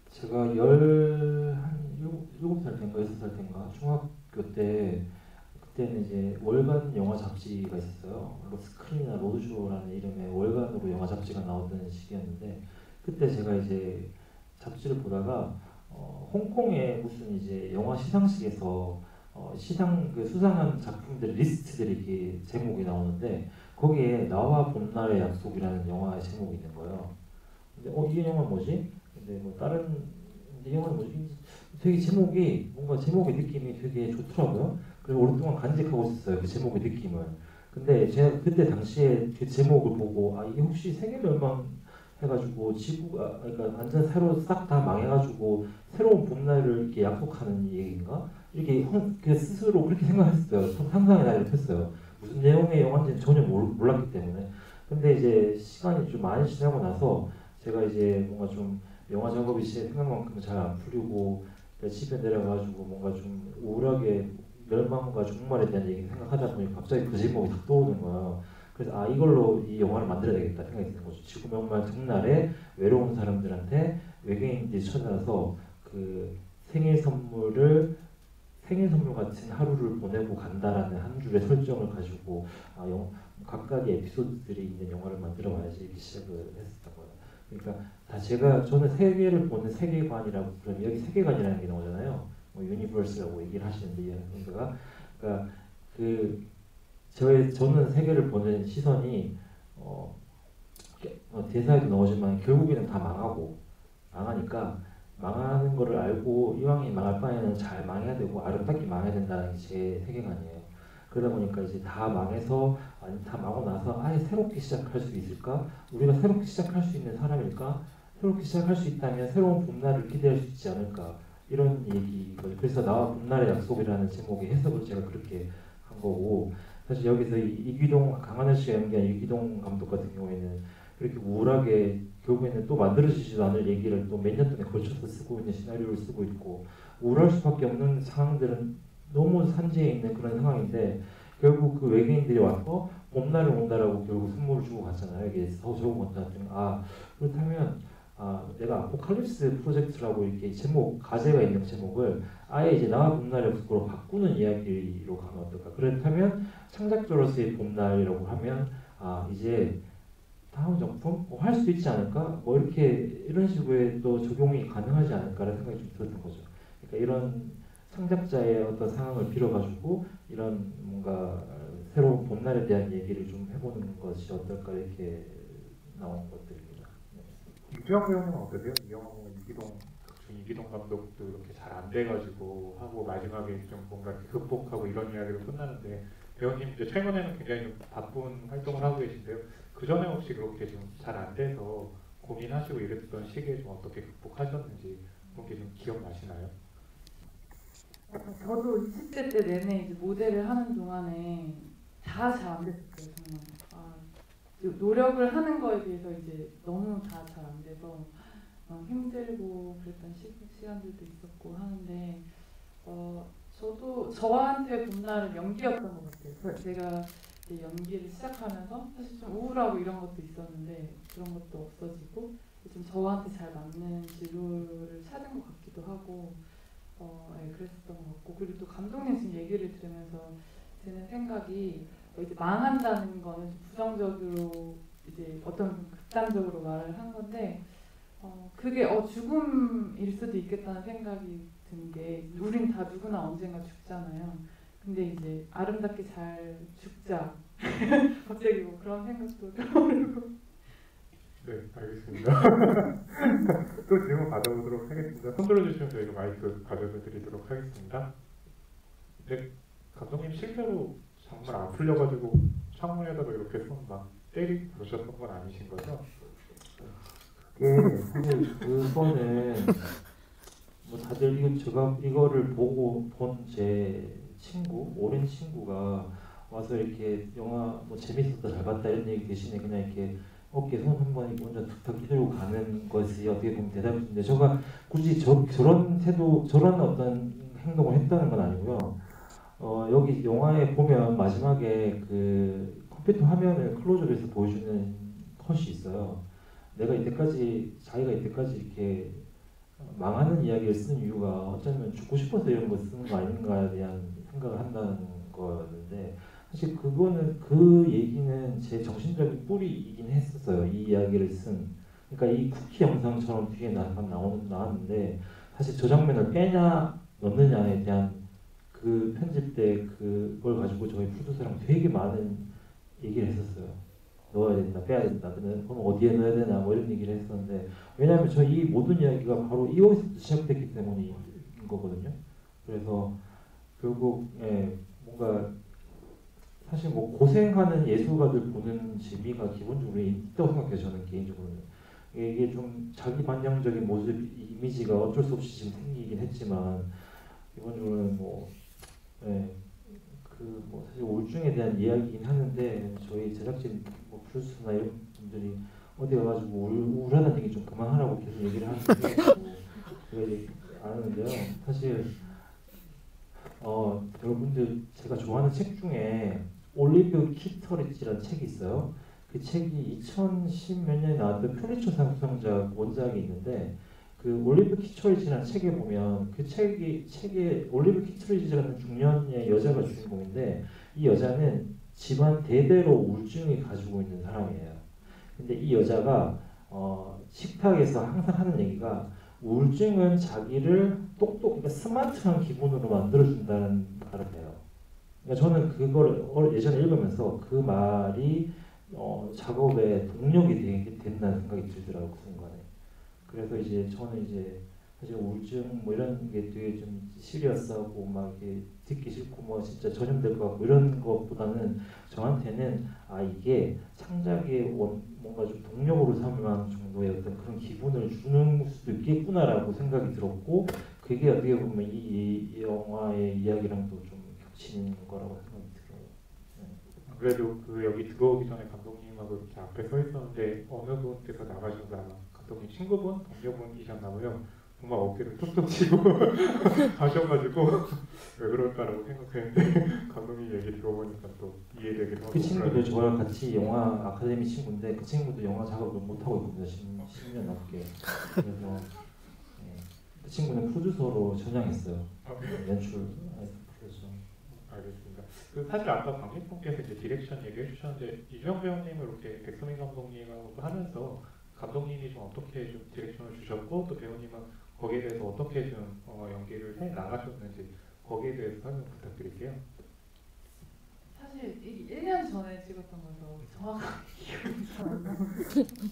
7살 때인가 6살 때인가 중학교 때 그때는 이제 월간 영화 잡지가 있었어요. 스크린이나 로드쇼라는 이름의 월간으로 영화 잡지가 나오던 시기였는데 그때 제가 이제 잡지를 보다가 홍콩의 무슨 이제 영화 시상식에서 시상 그 수상한 작품들 리스트들이 이렇게 제목이 나오는데 거기에 나와 봄날의 약속이라는 영화의 제목이 있는 거예요. 근데 이게 영화 뭐지? 근데 뭐 다른 영화는 뭐지? 되게 제목이 뭔가 제목의 느낌이 되게 좋더라고요. 그래서 오랫동안 간직하고 있었어요. 그 제목의 느낌을. 근데 제가 그때 당시에 그 제목을 보고 이게 혹시 세계 멸망 해가지고 지구가 그러니까 완전 새로 싹 다 망해가지고 새로운 봄날을 이렇게 약속하는 얘기인가? 이렇게 스스로 그렇게 생각했어요. 상상의 나이를 폈어요. 무슨 내용의 영화인지는 전혀 몰랐기 때문에. 근데 이제 시간이 좀 많이 지나고 나서 제가 이제 뭔가 좀 영화 작업이 제 생각만큼 잘 안 풀리고 집에 내려가지고 뭔가 좀 우울하게 멸망과 종말에 대한 얘기를 생각하다 보니 갑자기 그 제목이 딱 떠오르는 거예요. 그래서 이걸로 이 영화를 만들어야 되겠다 생각이 드는 거죠. 지구 멸망 전날에 외로운 사람들한테 외계인들이 찾아와서 그 생일 선물 같은 하루를 보내고 간다라는 한 줄의 설정을 가지고 각각의 에피소드들이 있는 영화를 만들어 봐야지 이렇게 시작을 했었던 거예요. 그러니까 저는 세계를 보는 세계관이라고 그러면 여기 세계관이라는 게 나오잖아요. 뭐 유니버스라고 얘기를 하시는데 그러니까 저는 세계를 보는 시선이 대사에도 나오지만 결국에는 다 망하니까 망하는 거를 알고 이왕이 망할 바에는 잘 망해야 되고 아름답게 망해야 된다는 게 제 세계관이에요. 그러다 보니까 이제 다 망해서 아니 다 망하고 나서 아예 새롭게 시작할 수 있을까? 우리가 새롭게 시작할 수 있는 사람일까? 새롭게 시작할 수 있다면 새로운 봄날을 기대할 수 있지 않을까? 이런 얘기거든요. 그래서 나와 봄날의 약속이라는 제목의 해석을 제가 그렇게 한 거고 사실 여기서 이기동 강하늘 씨가 연기한 이기동 감독 같은 경우에는 이렇게 우울하게 결국에는 또 만들어지지도 않을 얘기를 또 몇 년 동안 걸쳐서 쓰고 있는 시나리오를 쓰고 있고 우울할 수밖에 없는 상황들은 너무 산지에 있는 그런 상황인데 결국 그 외계인들이 와서 봄날이 온다라고 결국 선물을 주고 갔잖아요. 이게 더 좋은 것 같은 그렇다면 내가 아포칼립스 프로젝트라고 이렇게 제목 가제가 있는 제목을 아예 이제 나와 봄날의 약속으로 바꾸는 이야기로 가면 어떨까? 그렇다면 창작자로서의 봄날이라고 하면 이제 다음 작품 할 수도 있지 않을까? 뭐 이렇게 이런 식으로 또 적용이 가능하지 않을까라는 생각이 좀 들었던 거죠. 그러니까 이런 창작자의 어떤 상황을 빌어가지고 이런 뭔가 새로운 봄날에 대한 얘기를 좀 해보는 것이 어떨까 이렇게 나온 것들입니다. 유지영 배우님은 어떠세요? 이 영화 보면 이기동 감독도 이렇게 잘 안 돼가지고 하고 마지막에 좀 뭔가 이렇게 극복하고 이런 이야기로 끝나는데 배우님 이제 최근에는 굉장히 좀 바쁜 활동을 하고 계신데요. 그 전에 혹시 그렇게 좀 잘 안 돼서 고민하시고 이랬던 시기에 좀 어떻게 극복하셨는지 그런 게 좀 기억나시나요? 저도 20대 때 내내 이제 모델을 하는 동안에 다 잘 안 됐었어요. 정말 노력을 하는 거에 비해서 이제 너무 다 잘 안 돼서 힘들고 그랬던 시간들도 있었고 하는데 저도 저한테 봄날은 연기였던 것 같아요. 제가 이제 연기를 시작하면서 사실 좀 우울하고 이런 것도 있었는데 그런 것도 없어지고 좀 저한테 잘 맞는 진로를 찾은 것 같기도 하고 네, 그랬었던 것 같고 그리고 또 감독님 지금 얘기를 들으면서 드는 생각이 이제 망한다는 거는 좀 부정적으로 이제 어떤 극단적으로 말을 한 건데 그게 죽음일 수도 있겠다는 생각이 든 게 우린 다 누구나 언젠가 죽잖아요. 근데 이제 아름답게 잘 죽자. 갑자기 뭐 그런 생각도 떠오르고. 네, 알겠습니다. 또 질문 받아보도록 하겠습니다. 손 들어주시면 저희가 마이크 가져드리도록 하겠습니다. 네, 감독님 실제로 정말 아플려가지고 창문에다가 이렇게 손 막 때리셨던 건 아니신 거죠? 사실 그거는 뭐 다들 제가 이거를 보고 본 제 친구, 오랜 친구가 와서 이렇게 영화 뭐 재밌었다, 잘 봤다 이런 얘기 대신에 그냥 이렇게 어깨 손 한번 이렇게 혼자 툭탁 휘두르고 가는 것이 어떻게 보면 대답인데 제가 굳이 저런 태도, 저런 어떤 행동을 했다는 건 아니고요. 여기 영화에 보면 마지막에 그 컴퓨터 화면을 클로즈업해서 보여주는 컷이 있어요. 자기가 이때까지 이렇게 망하는 이야기를 쓰는 이유가 어쩌면 죽고 싶어서 이런 거 쓰는 거 아닌가에 대한 생각을 한다는 거였는데 사실 그 얘기는 제 정신적인 뿌리이긴 했었어요. 이 이야기를 쓴. 그러니까 이 쿠키 영상처럼 뒤에 나왔는데 사실 저 장면을 빼냐 넣느냐에 대한 그 편집 때 그걸 가지고 저희 프로듀서랑 되게 많은 얘기를 했었어요. 넣어야 된다, 빼야 된다. 그럼 어디에 넣어야 되나 뭐 이런 얘기를 했었는데 왜냐하면 이 모든 이야기가 바로 이거에서부터 시작됐기 때문인 거거든요. 그래서 결국 뭔가 사실 뭐 고생하는 예술가들 보는 재미가 기본적으로 있다고 생각해요. 저는 개인적으로는 이게 좀 자기 반영적인 모습 이미지가 어쩔 수 없이 지금 생기긴 했지만 기본적으로는 뭐 사실 우울증에 대한 이야기긴 하는데 저희 제작진 뭐 프로듀서나 이런 분들이 어디 가가지고 우울하다는 얘기 좀 그만하라고 계속 얘기를 하는데 그래 안 하는데요. 사실 여러분들 제가 좋아하는 책 중에 올리브 키터리지라는 책이 있어요. 그 책이 2010 몇 년에 나왔던 퓰리처상 수상작 원작이 있는데 그 올리브 키터리지라는 책에 보면 그 책에 올리브 키터리지라는 중년의 여자가 주인공인데 이 여자는 집안 대대로 우울증이 가지고 있는 사람이에요. 근데 이 여자가 식탁에서 항상 하는 얘기가 우울증은 자기를 그러니까 스마트한 기분으로 만들어준다는 말을 해요. 그러니까 저는 그걸 예전에 읽으면서 그 말이 작업의 동력이 된다는 생각이 들더라고요, 그 순간에. 그래서 이제 저는 이제 사실 우울증 뭐 이런 게 되게 좀 시리어스하고 막 이렇게 듣기 싫고 뭐 진짜 전염될 것 같고 이런 것보다는 저한테는 이게 창작의 뭔가 좀 동력으로 삼을 만한 정도의 어떤 그런 기분을 주는 수도 있겠구나라고 생각이 들었고, 그게 어떻게 보면 이 영화의 이야기랑도 좀 겹치는 거라고 생각이 들어요. 안 그래도 그 여기 들어오기 전에 감독님하고 이렇게 앞에 서 있었는데 어느 분께서 나가셔서 아마 감독님 친구분, 동료분이셨나봐요. 정말 어깨를 툭툭 치고 가셔가지고 왜 그럴까라고 생각했는데 감독님 얘기 들어보니까 또 이해되기도 하고. 그 친구도 저랑 같이 영화 아카데미 친구인데 그 친구도 영화 작업을 못하고 있거든요. 10년 넘게. 그래서 그 친구는 프로듀서로 전향했어요. 연출 프로듀서. 알겠습니다. 사실 아까 관객분께서 이제 디렉션 얘기해 주셨는데 이주영 배우님을 이렇게 백소민 감독님하고 하면서 감독님이 좀 어떻게 좀 디렉션을 주셨고 또 배우님은 거기에 대해서 어떻게 좀 연기를 해 나가셨는지 거기에 대해서 설명 부탁드릴게요. 사실 이 1년 전에 찍었던 거라서 정확하게 기억이 잘 안 나는데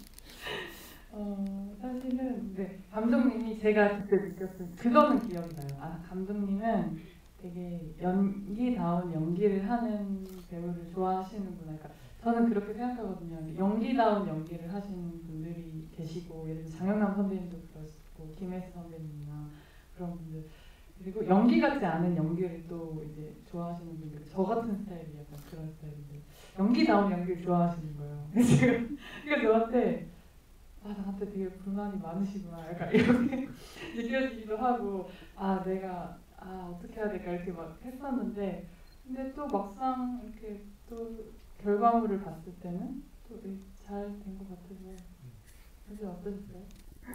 사실은 네, 감독님이 제가 그때 느꼈을 그거는 기억이 나요. 감독님은 되게 연기다운 연기를 하는 배우를 좋아하시는구나. 그러니까 저는 그렇게 생각하거든요. 연기다운 연기를 하시는 분들이 계시고 예를 들어 장영남 선배님도 그러시고 김혜수 선배님이나 그런 분들, 그리고 연기 같지 않은 연기를 또 이제 좋아하시는 분들, 저 같은 스타일이 약간 그런 스타일인데 연기다운 연기를 좋아하시는 거예요. 그러니까 저한테 나한테 되게 불만이 많으시구나 약간 이렇게 느껴지기도 하고 내가 어떻게 해야 될까 이렇게 막 했었는데, 근데 또 막상 이렇게 또 결과물을 봤을 때는 또 잘 된 것 같아서. 사실 어떠셨어요?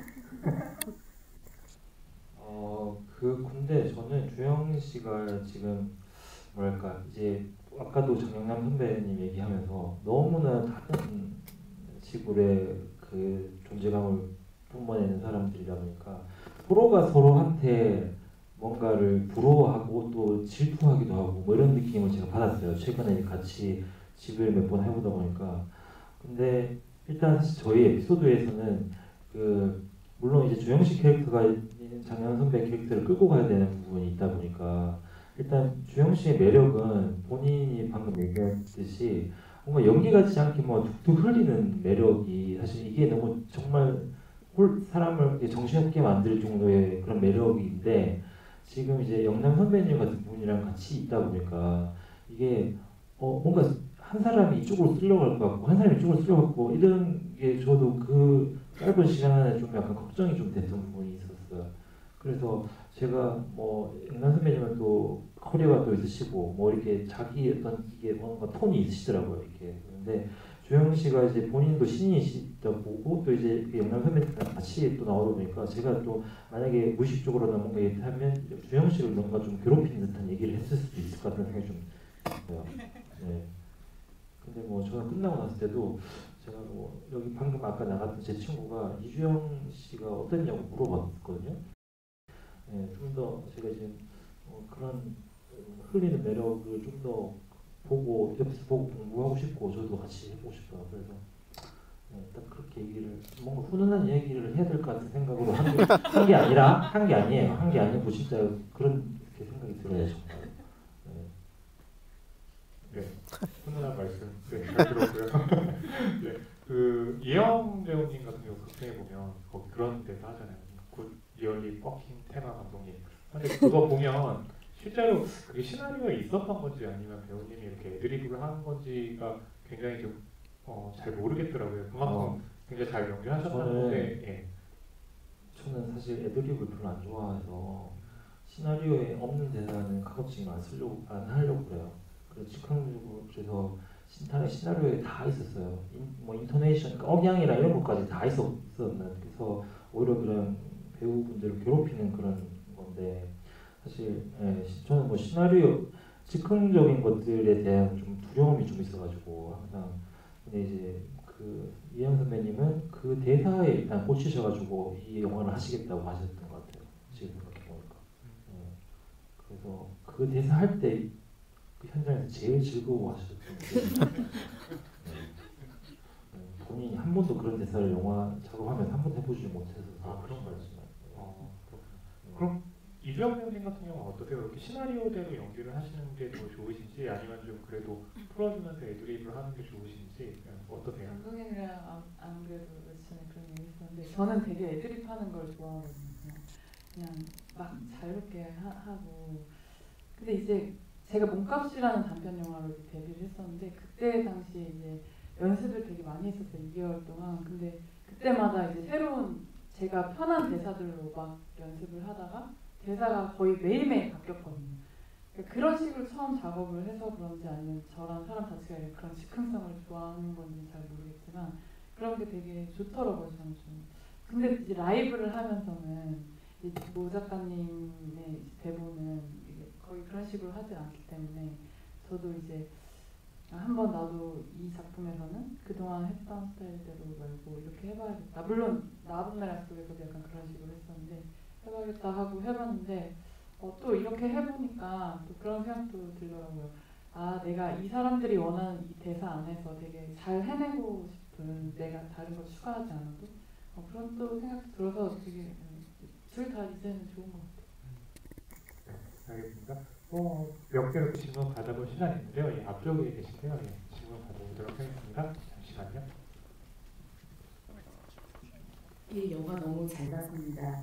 근데 저는 주영 씨가 지금 뭐랄까 이제 아까도 정영남 선배님 얘기하면서 너무나 다른 지구의 그 존재감을 뿜어내는 사람들이다 보니까 서로가 서로한테 뭔가를 부러워하고 또 질투하기도 하고 뭐 이런 느낌을 제가 받았어요. 최근에 같이 집을 몇 번 해보다 보니까. 근데 일단 사실 저희 에피소드에서는 물론 이제 주영식 캐릭터가 장현 선배 캐릭터를 끌고 가야 되는 부분이 있다 보니까 일단 주영 씨의 매력은 본인이 방금 얘기했듯이 뭔가 연기 같지 않게 뭐 툭툭 흘리는 매력이 사실 이게 너무 정말 사람을 정신없게 만들 정도의 그런 매력인데, 지금 이제 영남 선배님 같은 분이랑 같이 있다 보니까 이게 뭔가 한 사람이 이쪽으로 쓸려갈 것 같고 한 사람이 이쪽으로 쓸려갈 것 같고 이런 게 저도 그 짧은 시간 안에 좀 약간 걱정이 좀 됐던 부분이 있었어요. 그래서 제가 뭐 영남 선배님은 또 커리어가 또 있으시고 뭐 이렇게 자기 어떤 이게 뭔가 톤이 있으시더라고요. 이렇게. 근데 주영 씨가 이제 본인도 신인이시다 보고 또 이제 영남 선배님이랑 같이 또 나오다 보니까 제가 또 만약에 무의식적으로나 뭔가 얘기하면 주영 씨를 뭔가 좀 괴롭히는 듯한 얘기를 했을 수도 있을 것 같다는 생각이 좀 들어요. 네. 근데 뭐 저는 끝나고 났을 때도 제가 뭐 여기 방금 아까 나갔던 제 친구가 이주영 씨가 어땠냐고 물어봤거든요. 네, 좀 더 제가 이제 그런 흘리는 매력을 좀 더 보고 옆에서 보고 공부하고 싶고 저도 같이 해보고 싶다. 그래서 딱 그렇게 얘기를 뭔가 훈훈한 얘기를 해야 될 것 같은 생각으로 한 게 아니에요. 한 게 아니고 진짜 그런 생각이 들어요 정말. 네, 훈훈한 말씀 잘 들었고요. 네, 이영 배우님 같은 경우 극장에 보면 거기 그런 데서 하잖아요. 굿 리얼리 퍼킹 테마 감독님. 근데 그거 보면 실제로 그게 시나리오에 있었던 건지 아니면 배우님이 이렇게 애드리브를 하는 건지가 굉장히 좀 잘 모르겠더라고요. 그만큼 굉장히 잘 연기하셨다는 건데. 저는 사실 애드리브를 별로 안 좋아해서 시나리오에 없는 대사는 가급적이면 안 하려고 그래요. 그래서 즉흥적으로 시나리오에 다 있었어요. 뭐 인토네이션, 억양이랑 이런 것까지 다 있었나. 그래서 오히려 그런 배우분들을 괴롭히는 그런 건데 사실 저는 뭐 시나리오 즉흥적인 것들에 대한 좀 두려움이 좀 있어가지고 항상. 근데 이제 이혜영 선배님은 그 대사에 일단 꽂히셔가지고 이 영화를 하시겠다고 하셨던 것 같아요. 지금 생각해보니까. 그래서 그 대사 할 때 그 현장에서 제일 즐거워하셨던 게 본인이 한 번도 그런 대사를 영화 작업하면 한 번도 해보지 못해서 그런 거였어요. 그럼 이주영 배우님 같은 경우는 어떠세요? 이렇게 시나리오대로 연기를 하시는 게 더 좋으신지 아니면 좀 그래도 풀어주면서 애드립을 하는 게 좋으신지 어떠세요? 감독님이랑 안 그래도 며칠 전에 그런 얘기 했었는데 저는 되게 애드립 하는 걸 좋아하거든요. 그냥 막 자유롭게 하고 근데 이제 제가 몸값이라는 단편 영화로 데뷔를 했었는데 그때 당시에 이제 연습을 되게 많이 했었어요. 2개월 동안. 근데 그때마다 이제 새로운 제가 편한 대사들로 막 연습을 하다가 대사가 거의 매일매일 바뀌었거든요. 그러니까 그런 식으로 처음 작업을 해서 그런지 아니면 저랑 사람 자체가 그런 즉흥성을 좋아하는 건지 잘 모르겠지만 그런 게 되게 좋더라고요. 저는 좀. 근데 이제 라이브를 하면서는 이제 모 작가님의 대본은 이게 거의 그런 식으로 하지 않기 때문에 저도 이제 한번 나도 이 작품에서는 그동안 했던 스타일대로 말고 이렇게 해봐야겠다. 물론 나쁜 날 약속에서도 약간 그런 식으로 했었는데 해봐야겠다 하고 해봤는데 또 이렇게 해보니까 또 그런 생각도 들더라고요. 아 내가 이 사람들이 원하는 이 대사 안에서 되게 잘 해내고 싶은 내가 다른 걸 추가하지 않아도 그런 또 생각도 들어서 되게 둘 다 이제는 좋은 것 같아요. 네, 알겠습니다. 몇 개로 질문 받아볼 시간이 있는데요. 예, 앞쪽에 계신데요. 예, 질문 받아보도록 하겠습니다. 잠시만요. 이 영화 너무 잘 봤습니다.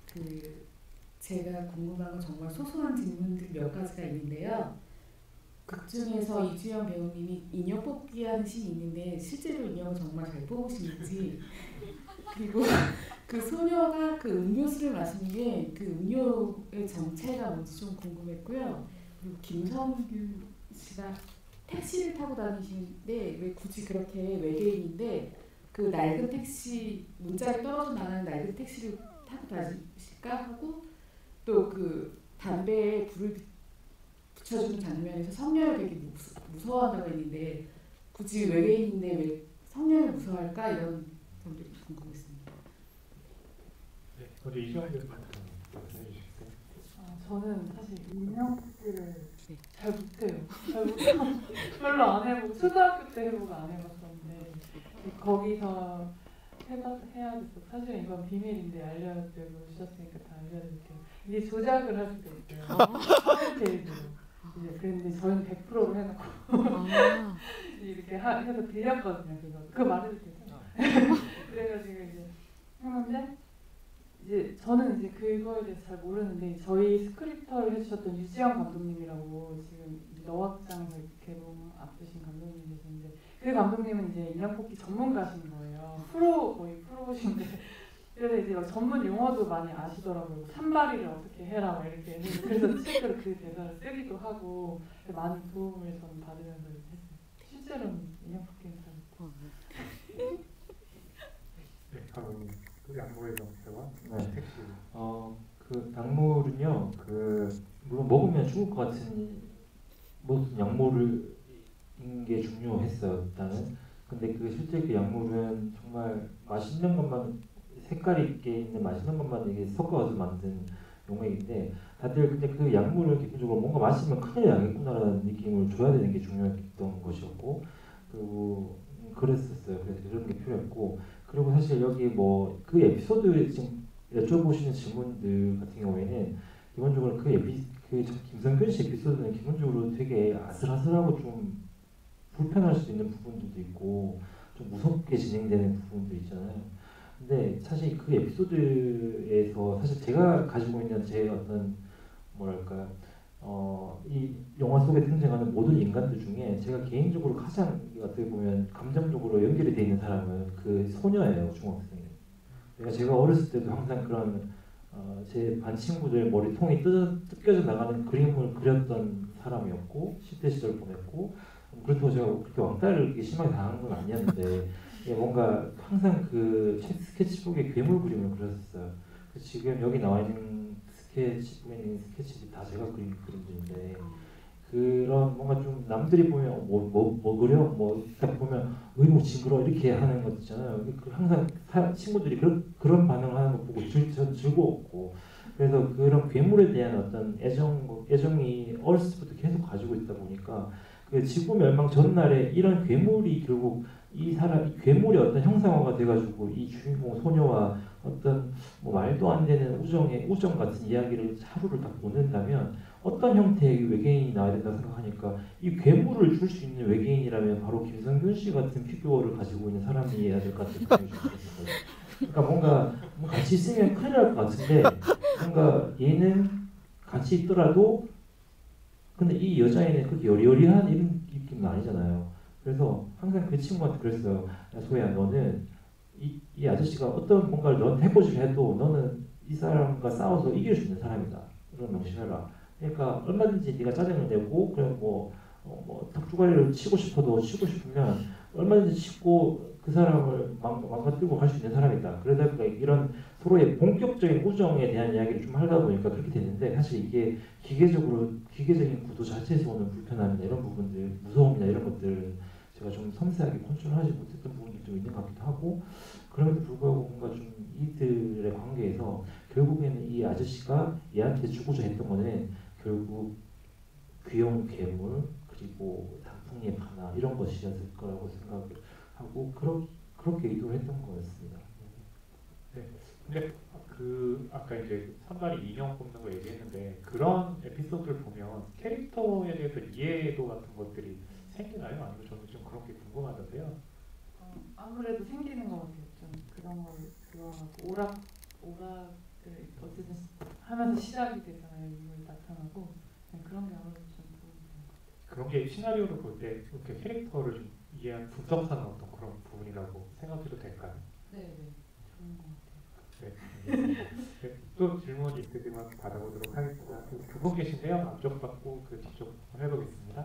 제가 궁금한 건 정말 소소한 질문들 몇 가지가 있는데요. 극 중에서 이주영 배우님이 인형 뽑기 하는 씬이 있는데 실제로 인형을 정말 잘 뽑으시는지 그리고 그 소녀가 그 음료수를 마시는 게 그 음료의 정체가 뭔지 좀 궁금했고요. 그리고 김성규 씨가 택시를 타고 다니시는데 왜 굳이 그렇게 외계인인데 그 낡은 택시 문짝이 떨어져 나가는 낡은 택시를 타고 다니실까 하고 또 그 담배에 불을 붙여주는 장면에서 성녀를 되게 무서워한다고 했는데 굳이 외계인인데 왜 성녀를 무서워할까 이런 점들이 궁금했습니다. 네, 먼저 이주영 배우님 말씀해 주실까요? 저는 사실 인형 뽑기를 잘 못해요. 잘 못하고 별로 안 해보고 초등학교 때 해보고 안 해봤었는데 거기서 해야 됐어. 사실은 이건 비밀인데 알려드리고 주셨으니까 다 알려드릴게요. 이게 조작을 할 수도 있어요. 데이트로. 이제 그런데 저희는 100%로 해놓고 이렇게 해서 빌렸거든요. 그거 말해도 되죠? 그래가지고 이제 했는데 이제 저는 이제 그거에 대해서 잘 모르는데 저희 스크립터를 해주셨던 유지영 감독님이라고 지금 너학장에서 개봉 앞두신 감독님이 계시는데 그 감독님은 이제 인형 뽑기 전문가신 거예요. 거의 프로신데 그래서 이제 막 전문 용어도 많이 아시더라고요. 산발이를 어떻게 해라 이렇게 그래서 실제로 그 대사를 쓰기도 하고 많은 도움을 저는 받으면서 했어요. 실제로는 인형 뽑기는 잘 못해요. 네, 감독님. 그 약물의 정체와 네. 택시. 그 약물은요. 물론 먹으면 죽을 것 같은 무슨 약물을 게 중요했어요. 일단은. 근데 실제 그 약물은 정말 맛있는 것만 색깔 있게 있는 맛있는 것만 이게 섞어서 만든 용액인데 다들 근데 그 약물을 기본적으로 뭔가 마시면 큰일 나겠구나라는 느낌을 줘야 되는 게 중요했던 것이었고 그리고 그랬었어요. 그래서 그런 게 필요했고 그리고 사실 여기 뭐 그 에피소드 지금 여쭤보시는 질문들 같은 경우에는 기본적으로 김성균 씨 에피소드는 기본적으로 되게 아슬아슬하고 좀 불편할 수 있는 부분들도 있고 좀 무섭게 진행되는 부분도 있잖아요. 근데 사실 그 에피소드에서 사실 제가 가지고 있는 제 어떤 뭐랄까 이 영화 속에 등장하는 모든 인간들 중에 제가 개인적으로 가장 어떻게 보면 감정적으로 연결이 돼 있는 사람은 그 소녀예요. 중학생. 그러니까 제가 어렸을 때도 항상 그런 제 반 친구들 머리통이 뜯겨져 나가는 그림을 그렸던 사람이었고 10대 시절 보냈고 그렇다고 제가 그렇게 왕따를 이렇게 심하게 당한 건 아니었는데 뭔가 항상 그 스케치북에 괴물 그림을 그렸었어요. 지금 여기 나와 있는 스케치북에 있는 스케치북이 다 제가 그린 그림들인데 그런 뭔가 좀 남들이 보면 뭐 그려 뭐 딱 보면 뭐 징그러 이렇게 하는 것 있잖아요. 항상 친구들이 그런 반응을 하는 거 보고 전 즐거웠고 그래서 그런 괴물에 대한 어떤 애정이 어렸을 때부터 계속 가지고 있다 보니까 그 지구 멸망 전날에 이런 괴물이 결국 이 괴물이 어떤 형상화가 돼가지고 이 주인공 소녀와 어떤 뭐 말도 안 되는 우정 같은 이야기를 하루를 다 보낸다면 어떤 형태의 외계인이 나와야 된다 생각하니까 이 괴물을 줄 수 있는 외계인이라면 바로 김성균 씨 같은 피규어를 가지고 있는 사람이어야 될 것 같은 생각이 들었어요. 그러니까 뭔가 같이 있으면 큰일 날 것 같은데 뭔가 얘는 같이 있더라도 근데 이 여자애는 그렇게 여리여리한 이런 느낌은 아니잖아요. 그래서 항상 그 친구한테 그랬어요. 야 소희야 너는 이 아저씨가 어떤 뭔가를 너한테 해보지를 해도 너는 이 사람과 싸워서 이길 수 있는 사람이다. 그런 명심해라. 그러니까 얼마든지 네가 짜증을 내고 그냥 뭐 턱주가리를 치고 싶어도 치고 싶으면 얼마든지 치고 그 사람을 망가뜨리고 갈 수 있는 사람이다. 그러다 보니까 이런 서로의 본격적인 우정에 대한 이야기를 좀 하다 보니까 그렇게 됐는데 사실 이게 기계적인 구도 자체에서 오는 불편함이나 이런 부분들, 무서움이나 이런 것들 제가 좀 섬세하게 컨트롤하지 못했던 부분도 좀 있는 것 같기도 하고 그럼에도 불구하고 뭔가 좀 이들의 관계에서 결국에는 이 아저씨가 얘한테 주고자 했던 거는 결국 귀여운 괴물 그리고 단풍잎 하나 이런 것이었을 거라고 생각을 하고 그렇게 의도를 했던 거였습니다. 네. 근데 그 아까 이제 선발이 인형 뽑는 거 얘기했는데 그런 에피소드를 보면 캐릭터에 대해서 이해도 같은 것들이 생기나요? 아니면 저는 좀 그런 게 궁금하던데요. 아무래도 생기는 것 같아요. 좀 그런 걸 좋아하고 오락을 어쨌든 하면서 시작이 되잖아요. 인물이 나타나고 그런 게 아무래도 좀 도움이 되는 것 같아요. 그런 게 시나리오를 볼 때 이렇게 캐릭터를 좀 이해한 분석하는 어떤 그런 부분이라고 생각해도 될까요? 네, 좋은 것 같아요. 네, 알겠습니다. 네, 또 질문 있으시면 받아보도록 하겠습니다. 두 분 계신데요. 앞쪽 받고 그 뒤쪽 해보겠습니다.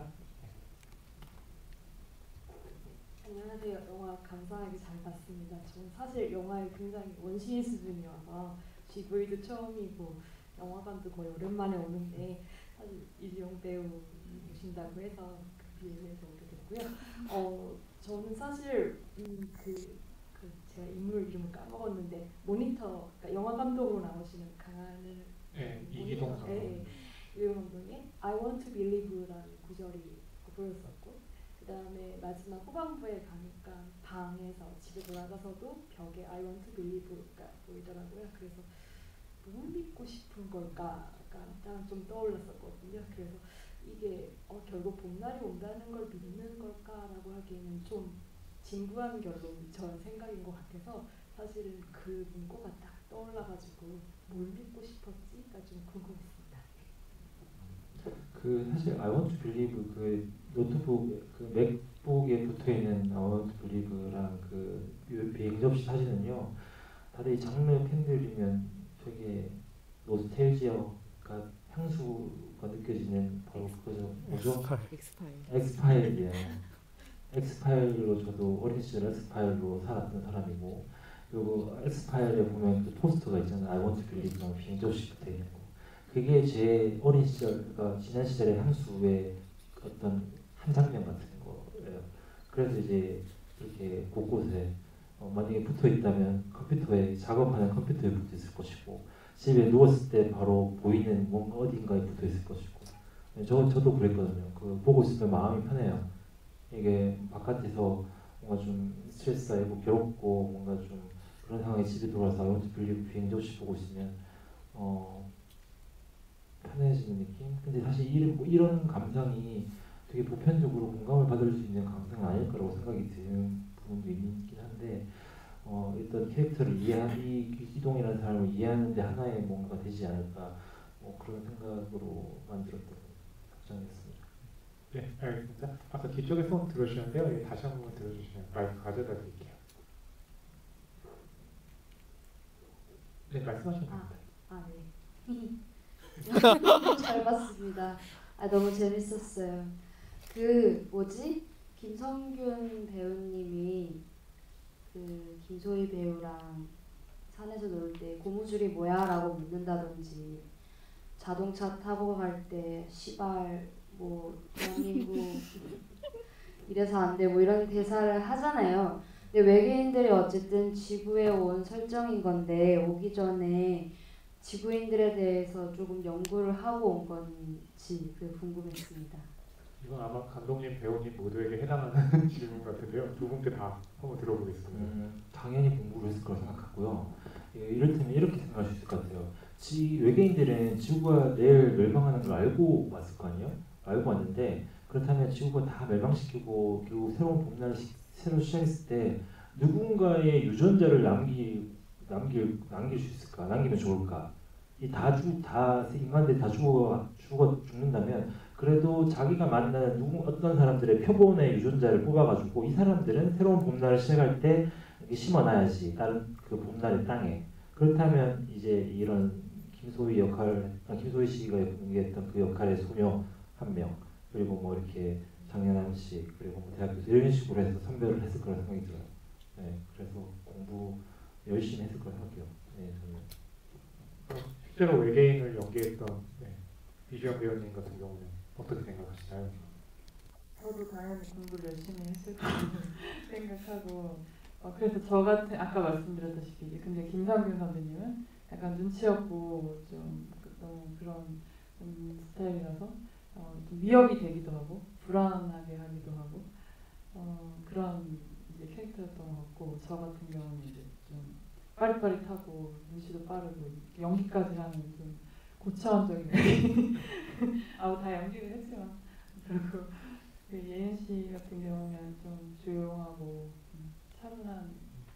안녕하세요. 영화 감사하게 잘 봤습니다. 저는 사실 영화에 굉장히 원시인 수준이어서 GV도 처음이고 영화관도 거의 오랜만에 오는데 사실 이주영 배우 오신다고 해서 그 비행해서 오게 됐고요. 저는 사실 제가 인물 이름을 까먹었는데 모니터, 그러니까 영화 감독으로 나오시는 강하늘 이기동 감독. 이기동 감독의 I Want to Believe라는 구절이 보였었고 그 다음에 마지막 후반부에 가니까 방에서 집에 돌아가서도 벽에 I want to believe가 보이더라고요. 그래서 뭘 믿고 싶은 걸까가 딱 좀 떠올랐었거든요. 그래서 이게 결국 봄날이 온다는 걸 믿는 걸까라고 하기에는 좀 진부한 결론이 저 생각인 것 같아서 사실은 그 문구가 딱 떠올라가지고 뭘 믿고 싶었지가 좀 궁금했습니다. 그 사실 I Want to Believe 그 노트북 그 맥북에 붙어 있는 I Want to Believe랑 그 비행 접시 사진은요. 다들 이 장르 팬들이면 되게 노스텔지어가 향수가 느껴지는 바로 그거죠. 뭐죠? 엑스파일이에요. 엑스파일로 저도 어린 시절 엑스파일로 살았던 사람이고 그리고 엑스파일에 보면 그 포스터가 있잖아요. I Want to Believe랑 비행 접시 붙어 있는 거. 그게 제 어린 시절, 그러니까 지난 시절의 향수의 어떤 한 장면 같은 거예요. 그래서 이제 이렇게 곳곳에 만약에 붙어 있다면 컴퓨터에 작업하는 컴퓨터에 붙어 있을 것이고 집에 누웠을 때 바로 보이는 뭔가 어딘가에 붙어 있을 것이고 저도 그랬거든요. 그 보고 있으면 마음이 편해요. 이게 바깥에서 뭔가 좀 스트레스 쌓이고 괴롭고 뭔가 좀 그런 상황에 집에 들어와서 I Want to Believe 비행 접시 보고 있으면 편해지는 느낌? 근데 사실 이런 감상이 되게 보편적으로 공감을 받을 수 있는 감상은 아닐 거라고 생각이 드는 부분도 있긴 한데 일단 캐릭터를 이동이라는 사람을 이해하는 데 하나의 뭔가 되지 않을까 그런 생각으로 만들었던 답장이었습니다. 네, 알겠습니다. 아까 뒤쪽에 손 들어주셨는데요. 다시 한 번 들어주시면 마이크 가져다 드릴게요. 네, 말씀하시면 됩니다. 네. 잘 봤습니다. 너무 재밌었어요. 김성균 배우님이 그 김소희 배우랑 산에서 놀 때 고무줄이 뭐야? 라고 묻는다든지 자동차 타고 갈 때 시발 뭐 대한민국 이래서 안 돼 뭐 이런 대사를 하잖아요. 근데 외계인들이 어쨌든 지구에 온 설정인 건데 오기 전에 지구인들에 대해서 조금 연구를 하고 온 건지 그게 궁금했습니다. 이건 아마 감독님, 배우님 모두에게 해당하는 질문 같은데요. 두 분께 다 한번 들어보겠습니다. 당연히 공부를 했을 거라 생각하고요. 이를테면 이렇게 생각할 수 있을 것 같아요. 외계인들은 지구가 내일 멸망하는 걸 알고 왔을 거 아니에요? 알고 왔는데 그렇다면 지구가 다 멸망시키고 결국 새로운 봄날을 새로 시작했을 때 누군가의 유전자를 남길 수 있을까? 남기면 좋을까? 인간들이 다 죽는다면 그래도 자기가 만나는 어떤 사람들의 표본의 유전자를 뽑아가지고 이 사람들은 새로운 봄날을 시작할 때 심어놔야지 다른 그 봄날의 땅에. 그렇다면 이제 이런 김소희 씨가 연기했던 그 역할의 소녀 한 명, 그리고 뭐 이렇게 장연남 씨, 그리고 뭐 대학교에서 이런 식으로 해서 선별을 했을 거라 생각이 들어요. 네, 그래서 공부 열심히 했을 거라 생각해요. 네, 저는. 실제로 외계인을 연기했던 이주영 배우님 같은 경우는 어떻게 생각하시나요? 저도 당연히 공부를 열심히 했을 거라고 생각하고 그래서 저 같은 아까 말씀드렸다시피 근데 김상균 선배님은 약간 눈치 없고 좀 너무 그런 스타일이라서 좀 위협이 되기도 하고 불안하게 하기도 하고 그런 이제 캐릭터였던 것 같고 저 같은 경우는 이제 좀 빠릿빠릿하고 눈치도 빠르고 연기까지 하는 좀 고차원적인 다 연기를 했지만 그리고 그 예은 씨 같은 경우는 좀 조용하고 차분한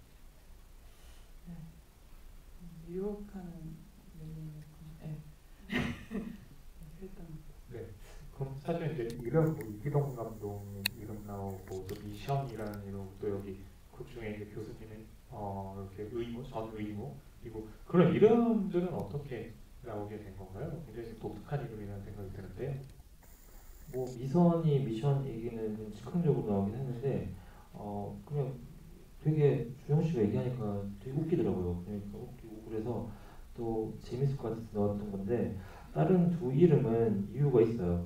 유혹하는 연기였고 그랬던 것 같아요. 그럼 사실 이제 이름 뭐 이기동 감독님 이름 나오고 또 미션이라는 이름 또 여기 그 중에 이제 교수님의 이렇게 전 의무 그리고 그런 이름들은 어떻게 나오게 된 건가요? 굉장히 독특한 이름이라는 생각이 드는데요. 뭐 미션 얘기는 즉흥적으로 나오긴 했는데 그냥 되게 주영 씨가 얘기하니까 되게 웃기더라고요. 그러니까 웃기고 그래서 또 재밌을 것 같아서 넣었던 건데 다른 두 이름은 이유가 있어요.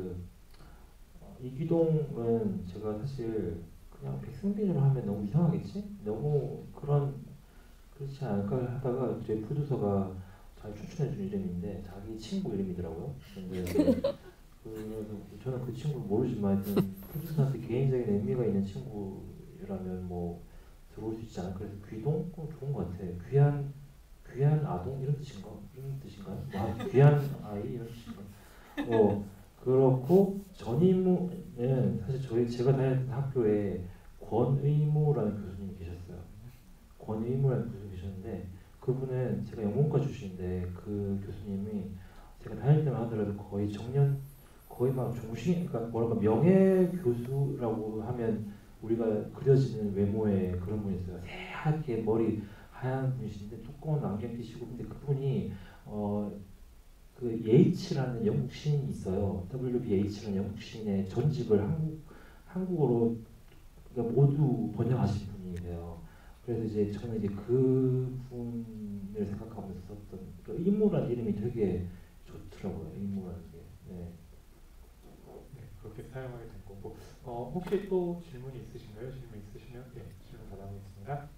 이기동은 제가 사실 그냥 백승빈으로 하면 너무 이상하겠지? 너무 그렇지 않을까 하다가 제 프로듀서가 잘 추천해준 이름인데 자기 친구 이름이더라고요. 그래서 저는 그 친구를 모르지만 프로듀서한테 개인적인 의미가 있는 친구라면 뭐 들어올 수 있지 않을까. 그래서 귀동? 좋은 것 같아. 귀한 아동 이런 뜻인가요? 귀한 아이 이런 뜻인가요? 뭐 그렇고 전임무는 사실 제가 다녔던 학교에 권의무라는 교수님이 계셨어요. 권의무라는 교수님이 계셨는데 그분은 제가 영문과 출신인데 그 교수님이 제가 다닐 때만 하더라도 거의 막 그러니까 뭐랄까 명예 교수라고 하면 우리가 그려지는 외모의 그런 분이었어요. 새하얗게 머리 하얀 분이신데 두꺼운 안경 끼시고 근데 그분이 그 예이츠라는 영국 시인이 있어요. WBH라는 영국 시인의 전집을 한국어로 그러니까 모두 번역하신 분이세요. 그래서 이제 저는 이제 그 분을 생각하면서 썼던 그 임무라는 이름이 되게 좋더라고요. 임무라는 게. 네. 그렇게 사용하게 된 거고 혹시 또 질문이 있으신가요? 질문 있으시면 질문 받아보겠습니다.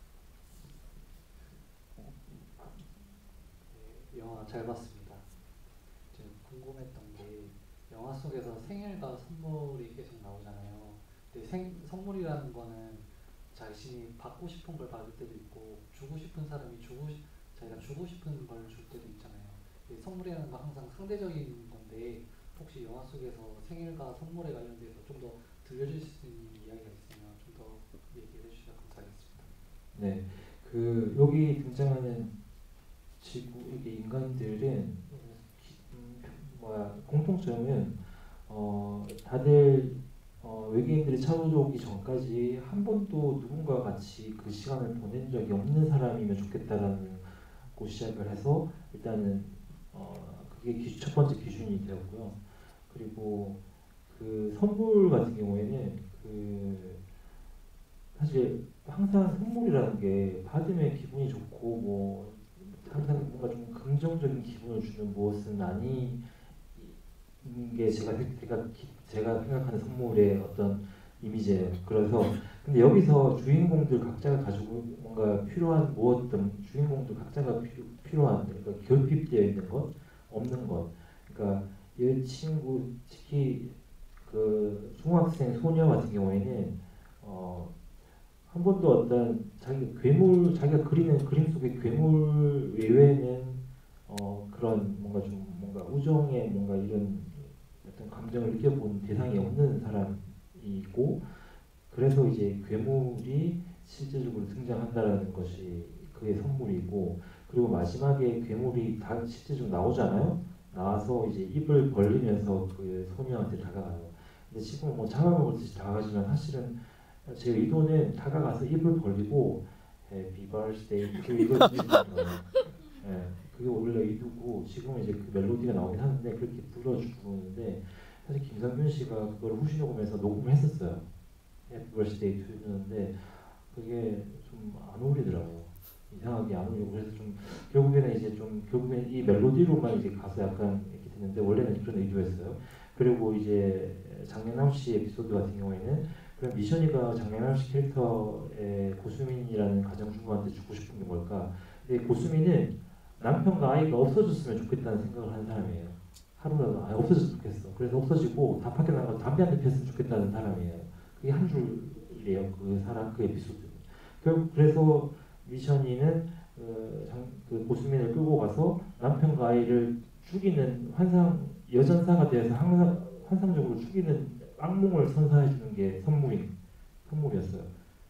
영화 잘 봤습니다. 지금 궁금했던 게 영화 속에서 생일과 선물이 계속 나오잖아요. 근데 선물이라는 거는 자신이 받고 싶은 걸 받을 때도 있고 주고 싶은 사람이 자기가 주고 싶은 걸 줄 때도 있잖아요. 선물이라는 건 항상 상대적인 건데 혹시 영화 속에서 생일과 선물에 관련돼서 좀 더 들려줄 수 있는 이야기가 있으면 좀 더 얘기를 해주시면 감사하겠습니다. 네, 여기 등장하는 이게 인간들은 공통점은 다들 외계인들이 찾아오기 전까지 한 번도 누군가 같이 그 시간을 보낸 적이 없는 사람이면 좋겠다라는 거 시작을 해서 일단은 그게 첫 번째 기준이 되었고요. 그리고 그 선물 같은 경우에는 사실 항상 선물이라는 게 받으면 기분이 좋고 뭐 항상 뭔가 좀 긍정적인 기분을 주는 무엇은 아니는 게 제가 생각하는 선물의 어떤 이미지예요. 그래서 근데 여기서 주인공들 각자가 가지고 뭔가 필요한 무엇든 주인공들 각자가 필요한 그러니까 결핍되어 있는 것, 없는 것. 그러니까 이 친구 특히 그 중학생 소녀 같은 경우에는 한 번도 어떤 자기가 그리는 그림 속의 괴물 외에는 그런 뭔가 우정의 뭔가 이런 어떤 감정을 느껴본 대상이 없는 사람이고 그래서 이제 괴물이 실제적으로 등장한다라는 것이 그의 선물이고 그리고 마지막에 괴물이 다 실제적으로 나오잖아요. 나와서 이제 입을 벌리면서 그 소녀한테 다가가요. 근데 지금 뭐 잡아먹듯이 다가가지만 사실은 제 의도는 다가가서 입을 벌리고 Happy Birthday 이거 그게 원래 의도고 지금은 이제 그 멜로디가 나오긴 하는데 그렇게 부르는데 사실 김성균 씨가 그걸 후시 녹음해서 녹음을 했었어요. Happy Birthday to였는데 그게 좀 안 어울리더라고요. 이상하게 안 어울리고 그래서 좀 결국에는 이 멜로디로만 이제 가서 약간 이렇게 됐는데 원래는 그런 의도였어요. 그리고 이제 장례남 씨 에피소드 같은 경우에는 그럼 미션이가 장례남 씨 캐릭터의 고수민이라는 가정주부한테 주고 싶은 게 뭘까? 근데 고수민은 남편과 아이가 없어졌으면 좋겠다는 생각을 하는 사람이에요. 하루라도 없어졌으면 좋겠어. 그래서 없어지고 다 밖에 나가서 담배 한 대 피웠으면 좋겠다는 사람이에요. 그게 한 줄이에요. 그 에피소드. 결국 그래서 미션이는 그 고수민을 끌고 가서 남편과 아이를 죽이는 여전사가 되어서 항상 환상적으로 죽이는 악몽을 선사해 주는 게 선물이었어요.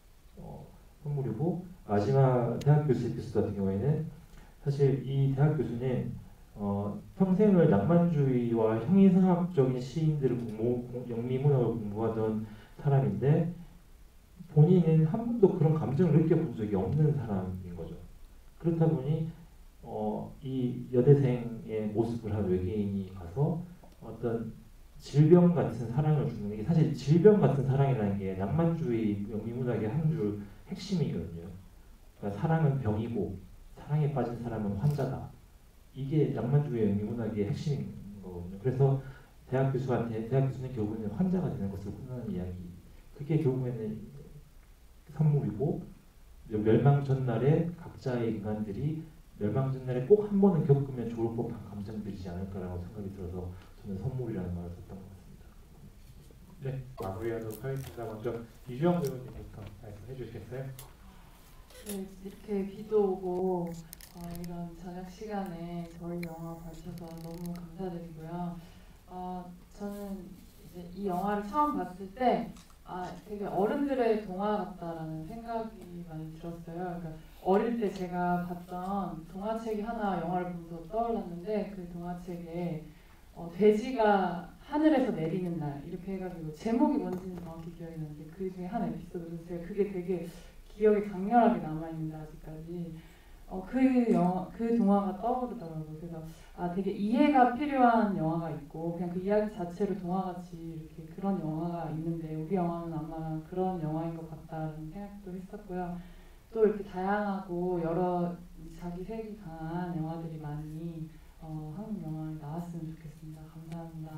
선물이고 마지막 대학 교수 에피소드 같은 경우에는 사실 이 대학 교수는 평생을 낭만주의와 형이상학적인 시인들을 영미문학을 공부하던 사람인데 본인은 한 번도 그런 감정을 느껴본 적이 없는 사람인 거죠. 그렇다 보니 이 여대생의 모습을 한 외계인이 가서 어떤 질병 같은 사랑을 주는 게 사실 질병 같은 사랑이라는 게 낭만주의 영미문학의 한 줄 핵심이거든요. 그러니까 사랑은 병이고 사랑에 빠진 사람은 환자다. 이게 낭만주의 영미문학의 핵심인 거거든요. 그래서 대학 교수는 결국에는 환자가 되는 것으로 끝나는 이야기. 그게 결국에는 선물이고 멸망 전날에 각자의 인간들이 멸망 전날에 꼭 한 번은 겪으면 좋을 법한 감정들이지 않을까라고 생각이 들어서 저는 선물이라는 말을 썼던 것 같습니다. 네, 마무리하도록 하겠습니다. 먼저 이주영 배우님부터 말씀해 주시겠어요? 네, 이렇게 비도 오고 이런 저녁 시간에 저희 영화 봐주셔서 너무 감사드리고요. 저는 이제 이 영화를 처음 봤을 때 되게 어른들의 동화 같다라는 생각이 많이 들었어요. 그러니까 어릴 때 제가 봤던 동화책이 하나 영화를 보면서 떠올랐는데 그 동화책에 돼지가 하늘에서 내리는 날 이렇게 해가지고 제목이 뭔지는 정확히 기억이 나는데 그 중에 한 에피소드로 제가 그게 되게 기억에 강렬하게 남아있는데 아직까지 그 동화가 떠오르더라고요. 그래서 되게 이해가 필요한 영화가 있고 그냥 그 이야기 자체로 동화같이 이렇게 그런 영화가 있는데 우리 영화는 아마 그런 영화인 것 같다는 생각도 했었고요. 또 이렇게 다양하고 여러 자기 색이 강한 영화들이 많이 한국 영화에 나왔으면 좋겠습니다. 감사합니다.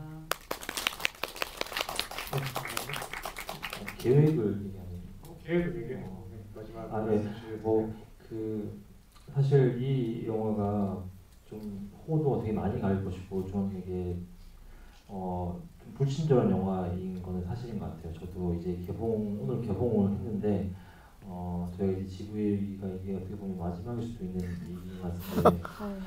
계획을 얘기하는 계획을 얘기해요. 마지막 사실 이 영화가 좀 호도 되게 많이 갈 것이고 좀 되게 좀 불친절한 영화인 거는 사실인 것 같아요. 저도 이제 오늘 개봉을 했는데 저희 이제 GV가 이게 어떻게 보면 마지막일 수도 있는 얘기 같은데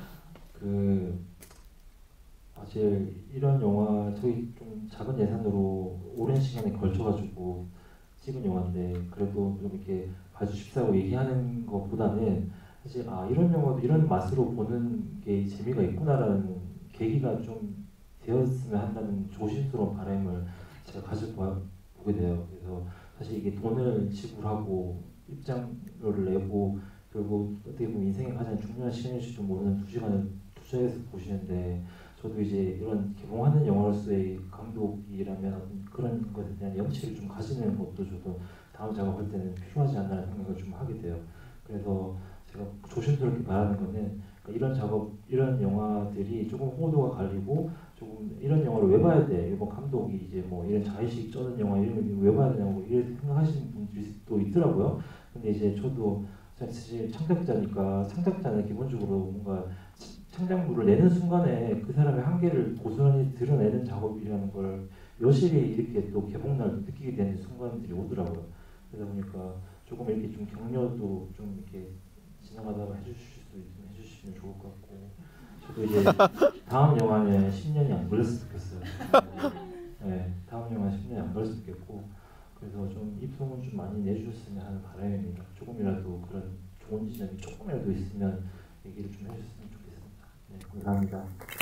사실 이런 영화 저희 좀 작은 예산으로 오랜 시간에 걸쳐가지고 찍은 영화인데 그래도 좀 이렇게 봐주십사고 얘기하는 것보다는 사실 이런 영화도 이런 맛으로 보는 게 재미가 있구나라는 계기가 좀 되었으면 한다는 조심스러운 바람을 제가 가지고 보게 돼요. 그래서 사실 이게 돈을 지불하고 입장료를 내고 그리고 어떻게 보면 인생의 가장 중요한 시간일지도 모르는 2시간을 투자해서 보시는데 저도 이제 이런 개봉하는 영화로서의 감독이라면 그런 것에 대한 염치를 좀 가지는 것도 저도 다음 작업할 때는 필요하지 않나라는 생각을 좀 하게 돼요. 그래서 제가 조심스럽게 말하는 거는 이런 작업, 이런 영화들이 조금 호도가 갈리고 조금 이런 영화를 왜 봐야 돼? 이번 감독이 이제 뭐 이런 자의식 쩌는 영화 이런 거 왜 봐야 되냐고 이렇게 생각하시는 분들이 또 있더라고요. 근데 이제 저도 사실 창작자니까 창작자는 기본적으로 뭔가 창작물을 내는 순간에 그 사람의 한계를 고스란히 드러내는 작업이라는 걸 여실히 이렇게 또 개봉날 느끼게 되는 순간들이 오더라고요. 그러다 보니까 조금 이렇게 좀 격려도 좀 이렇게 지나가다가 해주실 수 있으면 해주시면 좋을 것 같고, 저도 이제 다음 영화는 10년이 안 걸렸으면 좋겠어요. 네, 다음 영화 10년이 안 걸렸으면 좋겠고, 그래서 좀 입소문 좀 많이 내주셨으면 하는 바람입니다. 조금이라도 그런 좋은 지점이 조금이라도 있으면 얘기를 좀 해주셨으면 좋겠습니다. 네, 감사합니다.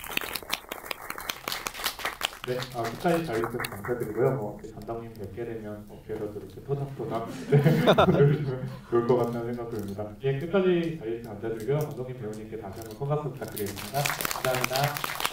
네, 끝까지 잘해주셔서 감사드리고요. 담당님 뵙게 되면 어깨라도 이렇게 토닥토닥 해주시면 좋을 것 같다는 생각 듭니다. 예, 끝까지 잘해주셔서 감사드리고요. 감독님, 배우님께 다시 한번 손 박수 부탁드리겠습니다. 감사합니다.